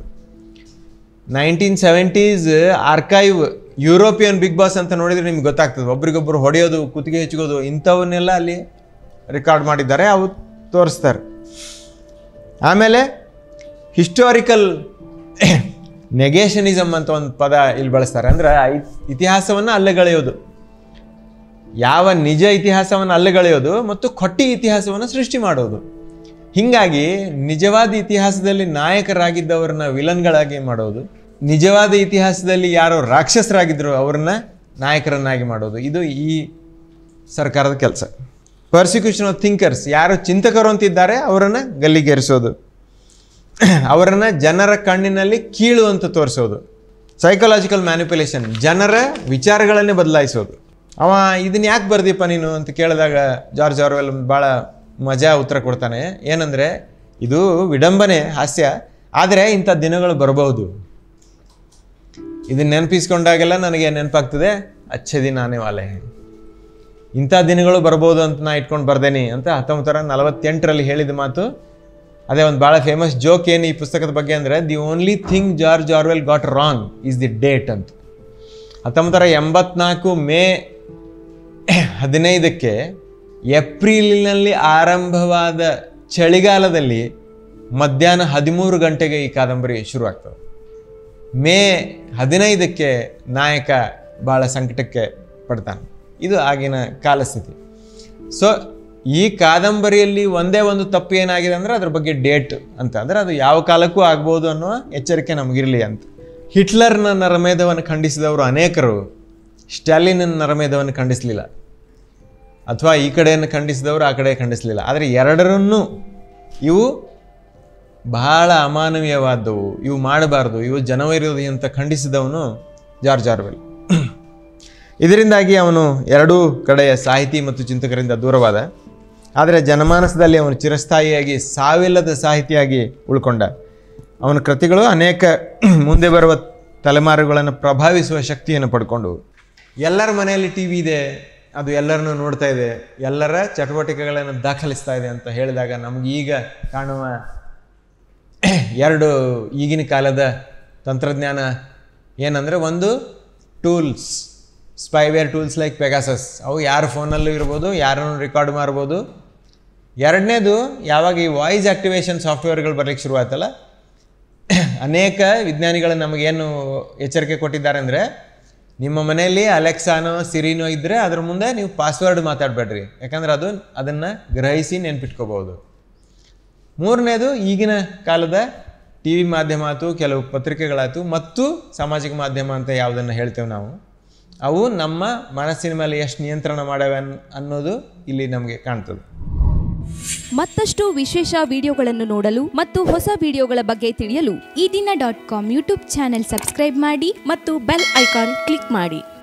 1970s archive European Big Boss ಅಂತ ನೋಡಿದರೆ ನಿಮ್ಗೆ ಗೊತ್ತಾಗ್ತದೆ. ಒಬ್ರಿಗೊಬ್ಬರು ಹೊಡೆಯೋದು, ಕುತ್ತಿಗೆ ಹೆಚ್ಚಿಗೋದು, ಇಂಥವನ್ನೆಲ್ಲ ಅಲ್ಲಿ ರೆಕಾರ್ಡ್ ಮಾಡಿದ್ದಾರೆ, ಅವು ತೋರಿಸ್ತಾರೆ. ಆಮೇಲೆ ಹಿಸ್ಟಾರಿಕಲ್ ನೆಗೇಷನಿಸಮ್ ಅಂತ ಒಂದು ಪದ ಇಲ್ಲಿ ಬಳಸ್ತಾರೆ. ಅಂದರೆ ಇತಿಹಾಸವನ್ನು ಅಲ್ಲಗಳೆಯೋದು, ಯಾವ ನಿಜ ಇತಿಹಾಸವನ್ನು ಅಲ್ಲಗಳೆಯೋದು ಮತ್ತು ಕೊಟ್ಟಿ ಇತಿಹಾಸವನ್ನು ಸೃಷ್ಟಿ ಮಾಡೋದು. ಹೀಗಾಗಿ ನಿಜವಾದ ಇತಿಹಾಸದಲ್ಲಿ ನಾಯಕರಾಗಿದ್ದವ್ರನ್ನ ವಿಲನ್ಗಳಾಗಿ ಮಾಡೋದು, ನಿಜವಾದ ಇತಿಹಾಸದಲ್ಲಿ ಯಾರೋ ರಾಕ್ಷಸರಾಗಿದ್ದರು ಅವ್ರನ್ನ ನಾಯಕರನ್ನಾಗಿ ಮಾಡೋದು. ಇದು ಈ ಸರ್ಕಾರದ ಕೆಲಸ. ಪರ್ಸಿಕ್ಯೂಷನ್ ಆಫ್ ಥಿಂಕರ್ಸ್, ಯಾರು ಚಿಂತಕರು ಅಂತಿದ್ದಾರೆ ಅವರನ್ನು ಗಲ್ಲಿಗೇರಿಸೋದು, ಅವರನ್ನು ಜನರ ಕಣ್ಣಿನಲ್ಲಿ ಕೀಳು ಅಂತ ತೋರಿಸೋದು. ಸೈಕಲಾಜಿಕಲ್ ಮ್ಯಾನಿಪ್ಯುಲೇಷನ್, ಜನರ ವಿಚಾರಗಳನ್ನೇ ಬದಲಾಯಿಸೋದು. ಅವ ಇದನ್ನ ಯಾಕೆ ಬರ್ದೀಪ ನೀನು ಅಂತ ಕೇಳಿದಾಗ ಜಾರ್ಜ್ ಆರ್ವೆಲ್ ಭಾಳ ಮಜಾ ಉತ್ತರ ಕೊಡ್ತಾನೆ. ಏನಂದರೆ, ಇದು ವಿಡಂಬನೆ, ಹಾಸ್ಯ, ಆದರೆ ಇಂಥ ದಿನಗಳು ಬರಬಹುದು. ಇದನ್ನು ನೆನಪಿಸ್ಕೊಂಡಾಗೆಲ್ಲ ನನಗೆ ನೆನಪಾಗ್ತದೆ, ಅಚ್ಚೆ ದಿನ ಆನೆ ವಾಲೆ, ಇಂಥ ದಿನಗಳು ಬರ್ಬೋದು ಅಂತ ನಾ ಇಟ್ಕೊಂಡು ಬರ್ದೇನಿ ಅಂತ 1948ರಲ್ಲಿ ಹೇಳಿದ ಮಾತು. ಅದೇ ಒಂದು ಭಾಳ ಫೇಮಸ್ ಜೋಕ್ ಏನು ಈ ಪುಸ್ತಕದ ಬಗ್ಗೆ ಅಂದರೆ, the only thing George Orwell got wrong is the date ಅಂತ. 1984 ಮೇ 15ಕ್ಕೆ ಏಪ್ರಿಲಿನಲ್ಲಿ ಆರಂಭವಾದ ಚಳಿಗಾಲದಲ್ಲಿ ಮಧ್ಯಾಹ್ನ 13 ಗಂಟೆಗೆ ಈ ಕಾದಂಬರಿ ಶುರುವಾಗ್ತದೆ. ಮೇ 15ಕ್ಕೆ ನಾಯಕ ಭಾಳ ಸಂಕಟಕ್ಕೆ ಪಡ್ತಾನೆ. ಇದು ಆಗಿನ ಕಾಲಸ್ಥಿತಿ. ಸೊ ಈ ಕಾದಂಬರಿಯಲ್ಲಿ ಒಂದೇ ಒಂದು ತಪ್ಪು ಏನಾಗಿದೆ ಅಂದರೆ ಅದ್ರ ಬಗ್ಗೆ ಡೇಟ್ ಅಂತ, ಅಂದರೆ ಅದು ಯಾವ ಕಾಲಕ್ಕೂ ಆಗ್ಬೋದು ಅನ್ನೋ ಎಚ್ಚರಿಕೆ ನಮಗಿರಲಿ ಅಂತ. ಹಿಟ್ಲರ್ನ ನರಮೇಧವನ್ನು ಖಂಡಿಸಿದವರು ಅನೇಕರು ಸ್ಟಾಲಿನ್ ನರಮೇಧವನ್ನು ಖಂಡಿಸಲಿಲ್ಲ, ಅಥವಾ ಈ ಕಡೆಯನ್ನು ಖಂಡಿಸಿದವರು ಆ ಕಡೆ ಖಂಡಿಸಲಿಲ್ಲ. ಆದರೆ ಎರಡರನ್ನೂ ಇವು ಬಹಳ ಅಮಾನವೀಯವಾದವು, ಇವು ಮಾಡಬಾರ್ದು, ಇವು ಜನವೈರೋಧಿ ಅಂತ ಖಂಡಿಸಿದವನು ಜಾರ್ಜ್ ಆರ್ವೆಲ್. ಇದರಿಂದಾಗಿ ಅವನು ಎರಡೂ ಕಡೆಯ ಸಾಹಿತಿ ಮತ್ತು ಚಿಂತಕರಿಂದ ದೂರವಾದ. ಆದರೆ ಜನಮಾನಸದಲ್ಲಿ ಅವನು ಚಿರಸ್ಥಾಯಿಯಾಗಿ ಸಾವಿಲ್ಲದ ಸಾಹಿತಿಯಾಗಿ ಉಳ್ಕೊಂಡ. ಅವನ ಕೃತಿಗಳು ಅನೇಕ ಮುಂದೆ ಬರುವ ತಲೆಮಾರುಗಳನ್ನು ಪ್ರಭಾವಿಸುವ ಶಕ್ತಿಯನ್ನು ಪಡ್ಕೊಂಡು. ಎಲ್ಲರ ಮನೆಯಲ್ಲಿ ಟಿ ವಿ ಇದೆ, ಅದು ಎಲ್ಲರನ್ನೂ ನೋಡ್ತಾ ಇದೆ, ಎಲ್ಲರ ಚಟುವಟಿಕೆಗಳನ್ನು ದಾಖಲಿಸ್ತಾ ಇದೆ ಅಂತ ಹೇಳಿದಾಗ ನಮ್ಗೆ ಈಗ ಕಾಣುವ ಎರಡು ಈಗಿನ ಕಾಲದ ತಂತ್ರಜ್ಞಾನ ಏನಂದರೆ, ಒಂದು tools, spyware tools like Pegasus, ಅವು ಯಾರ ಫೋನಲ್ಲೂ ಇರ್ಬೋದು, ಯಾರನ್ನು ರೆಕಾರ್ಡ್ ಮಾಡ್ಬೋದು. ಎರಡನೇದು, ಯಾವಾಗ ಈ ವಾಯ್ಸ್ ಆ್ಯಕ್ಟಿವೇಷನ್ ಸಾಫ್ಟ್ವೇರ್ಗಳು ಬರಲಿಕ್ಕೆ ಶುರುವಾಯ್ತಲ್ಲ, ಅನೇಕ ವಿಜ್ಞಾನಿಗಳು ನಮಗೇನು ಎಚ್ಚರಿಕೆ ಕೊಟ್ಟಿದ್ದಾರೆ ಅಂದರೆ, ನಿಮ್ಮ ಮನೆಯಲ್ಲಿ ಅಲೆಕ್ಸಾನೋ ಸಿರಿನೋ ಇದ್ದರೆ ಅದ್ರ ಮುಂದೆ ನೀವು ಪಾಸ್ವರ್ಡ್ ಮಾತಾಡಬೇಡ್ರಿ, ಯಾಕಂದ್ರೆ ಅದನ್ನು ಗ್ರಹಿಸಿ ನೆನ್ಪಿಟ್ಕೋಬೋದು. ಮೂರನೇದು, ಈಗಿನ ಕಾಲದ ಟಿ ವಿ ಮಾಧ್ಯಮ ಆಯ್ತು, ಕೆಲವು ಪತ್ರಿಕೆಗಳಾಯ್ತು, ಮತ್ತು ಸಾಮಾಜಿಕ ಮಾಧ್ಯಮ ಅಂತ ಯಾವುದನ್ನು ಹೇಳ್ತೇವೆ ನಾವು, ಅವು ನಮ್ಮ ಮನಸ್ಸಿನ ಮೇಲೆ ಎಷ್ಟು ನಿಯಂತ್ರಣ ಮಾಡವೆ ಅನ್ನೋದು ಇಲ್ಲಿ ನಮಗೆ ಕಾಣ್ತದೆ. ಮತ್ತಷ್ಟು ವಿಶೇಷ ವಿಡಿಯೋಗಳನ್ನು ನೋಡಲು ಮತ್ತು ಹೊಸ ವಿಡಿಯೋಗಳ ಬಗ್ಗೆ ತಿಳಿಯಲು ಈ ದಿನ .com ಯೂಟ್ಯೂಬ್ ಚಾನೆಲ್ ಸಬ್ಸ್ಕ್ರೈಬ್ ಮಾಡಿ ಮತ್ತು ಬೆಲ್ ಐಕಾನ್ ಕ್ಲಿಕ್ ಮಾಡಿ.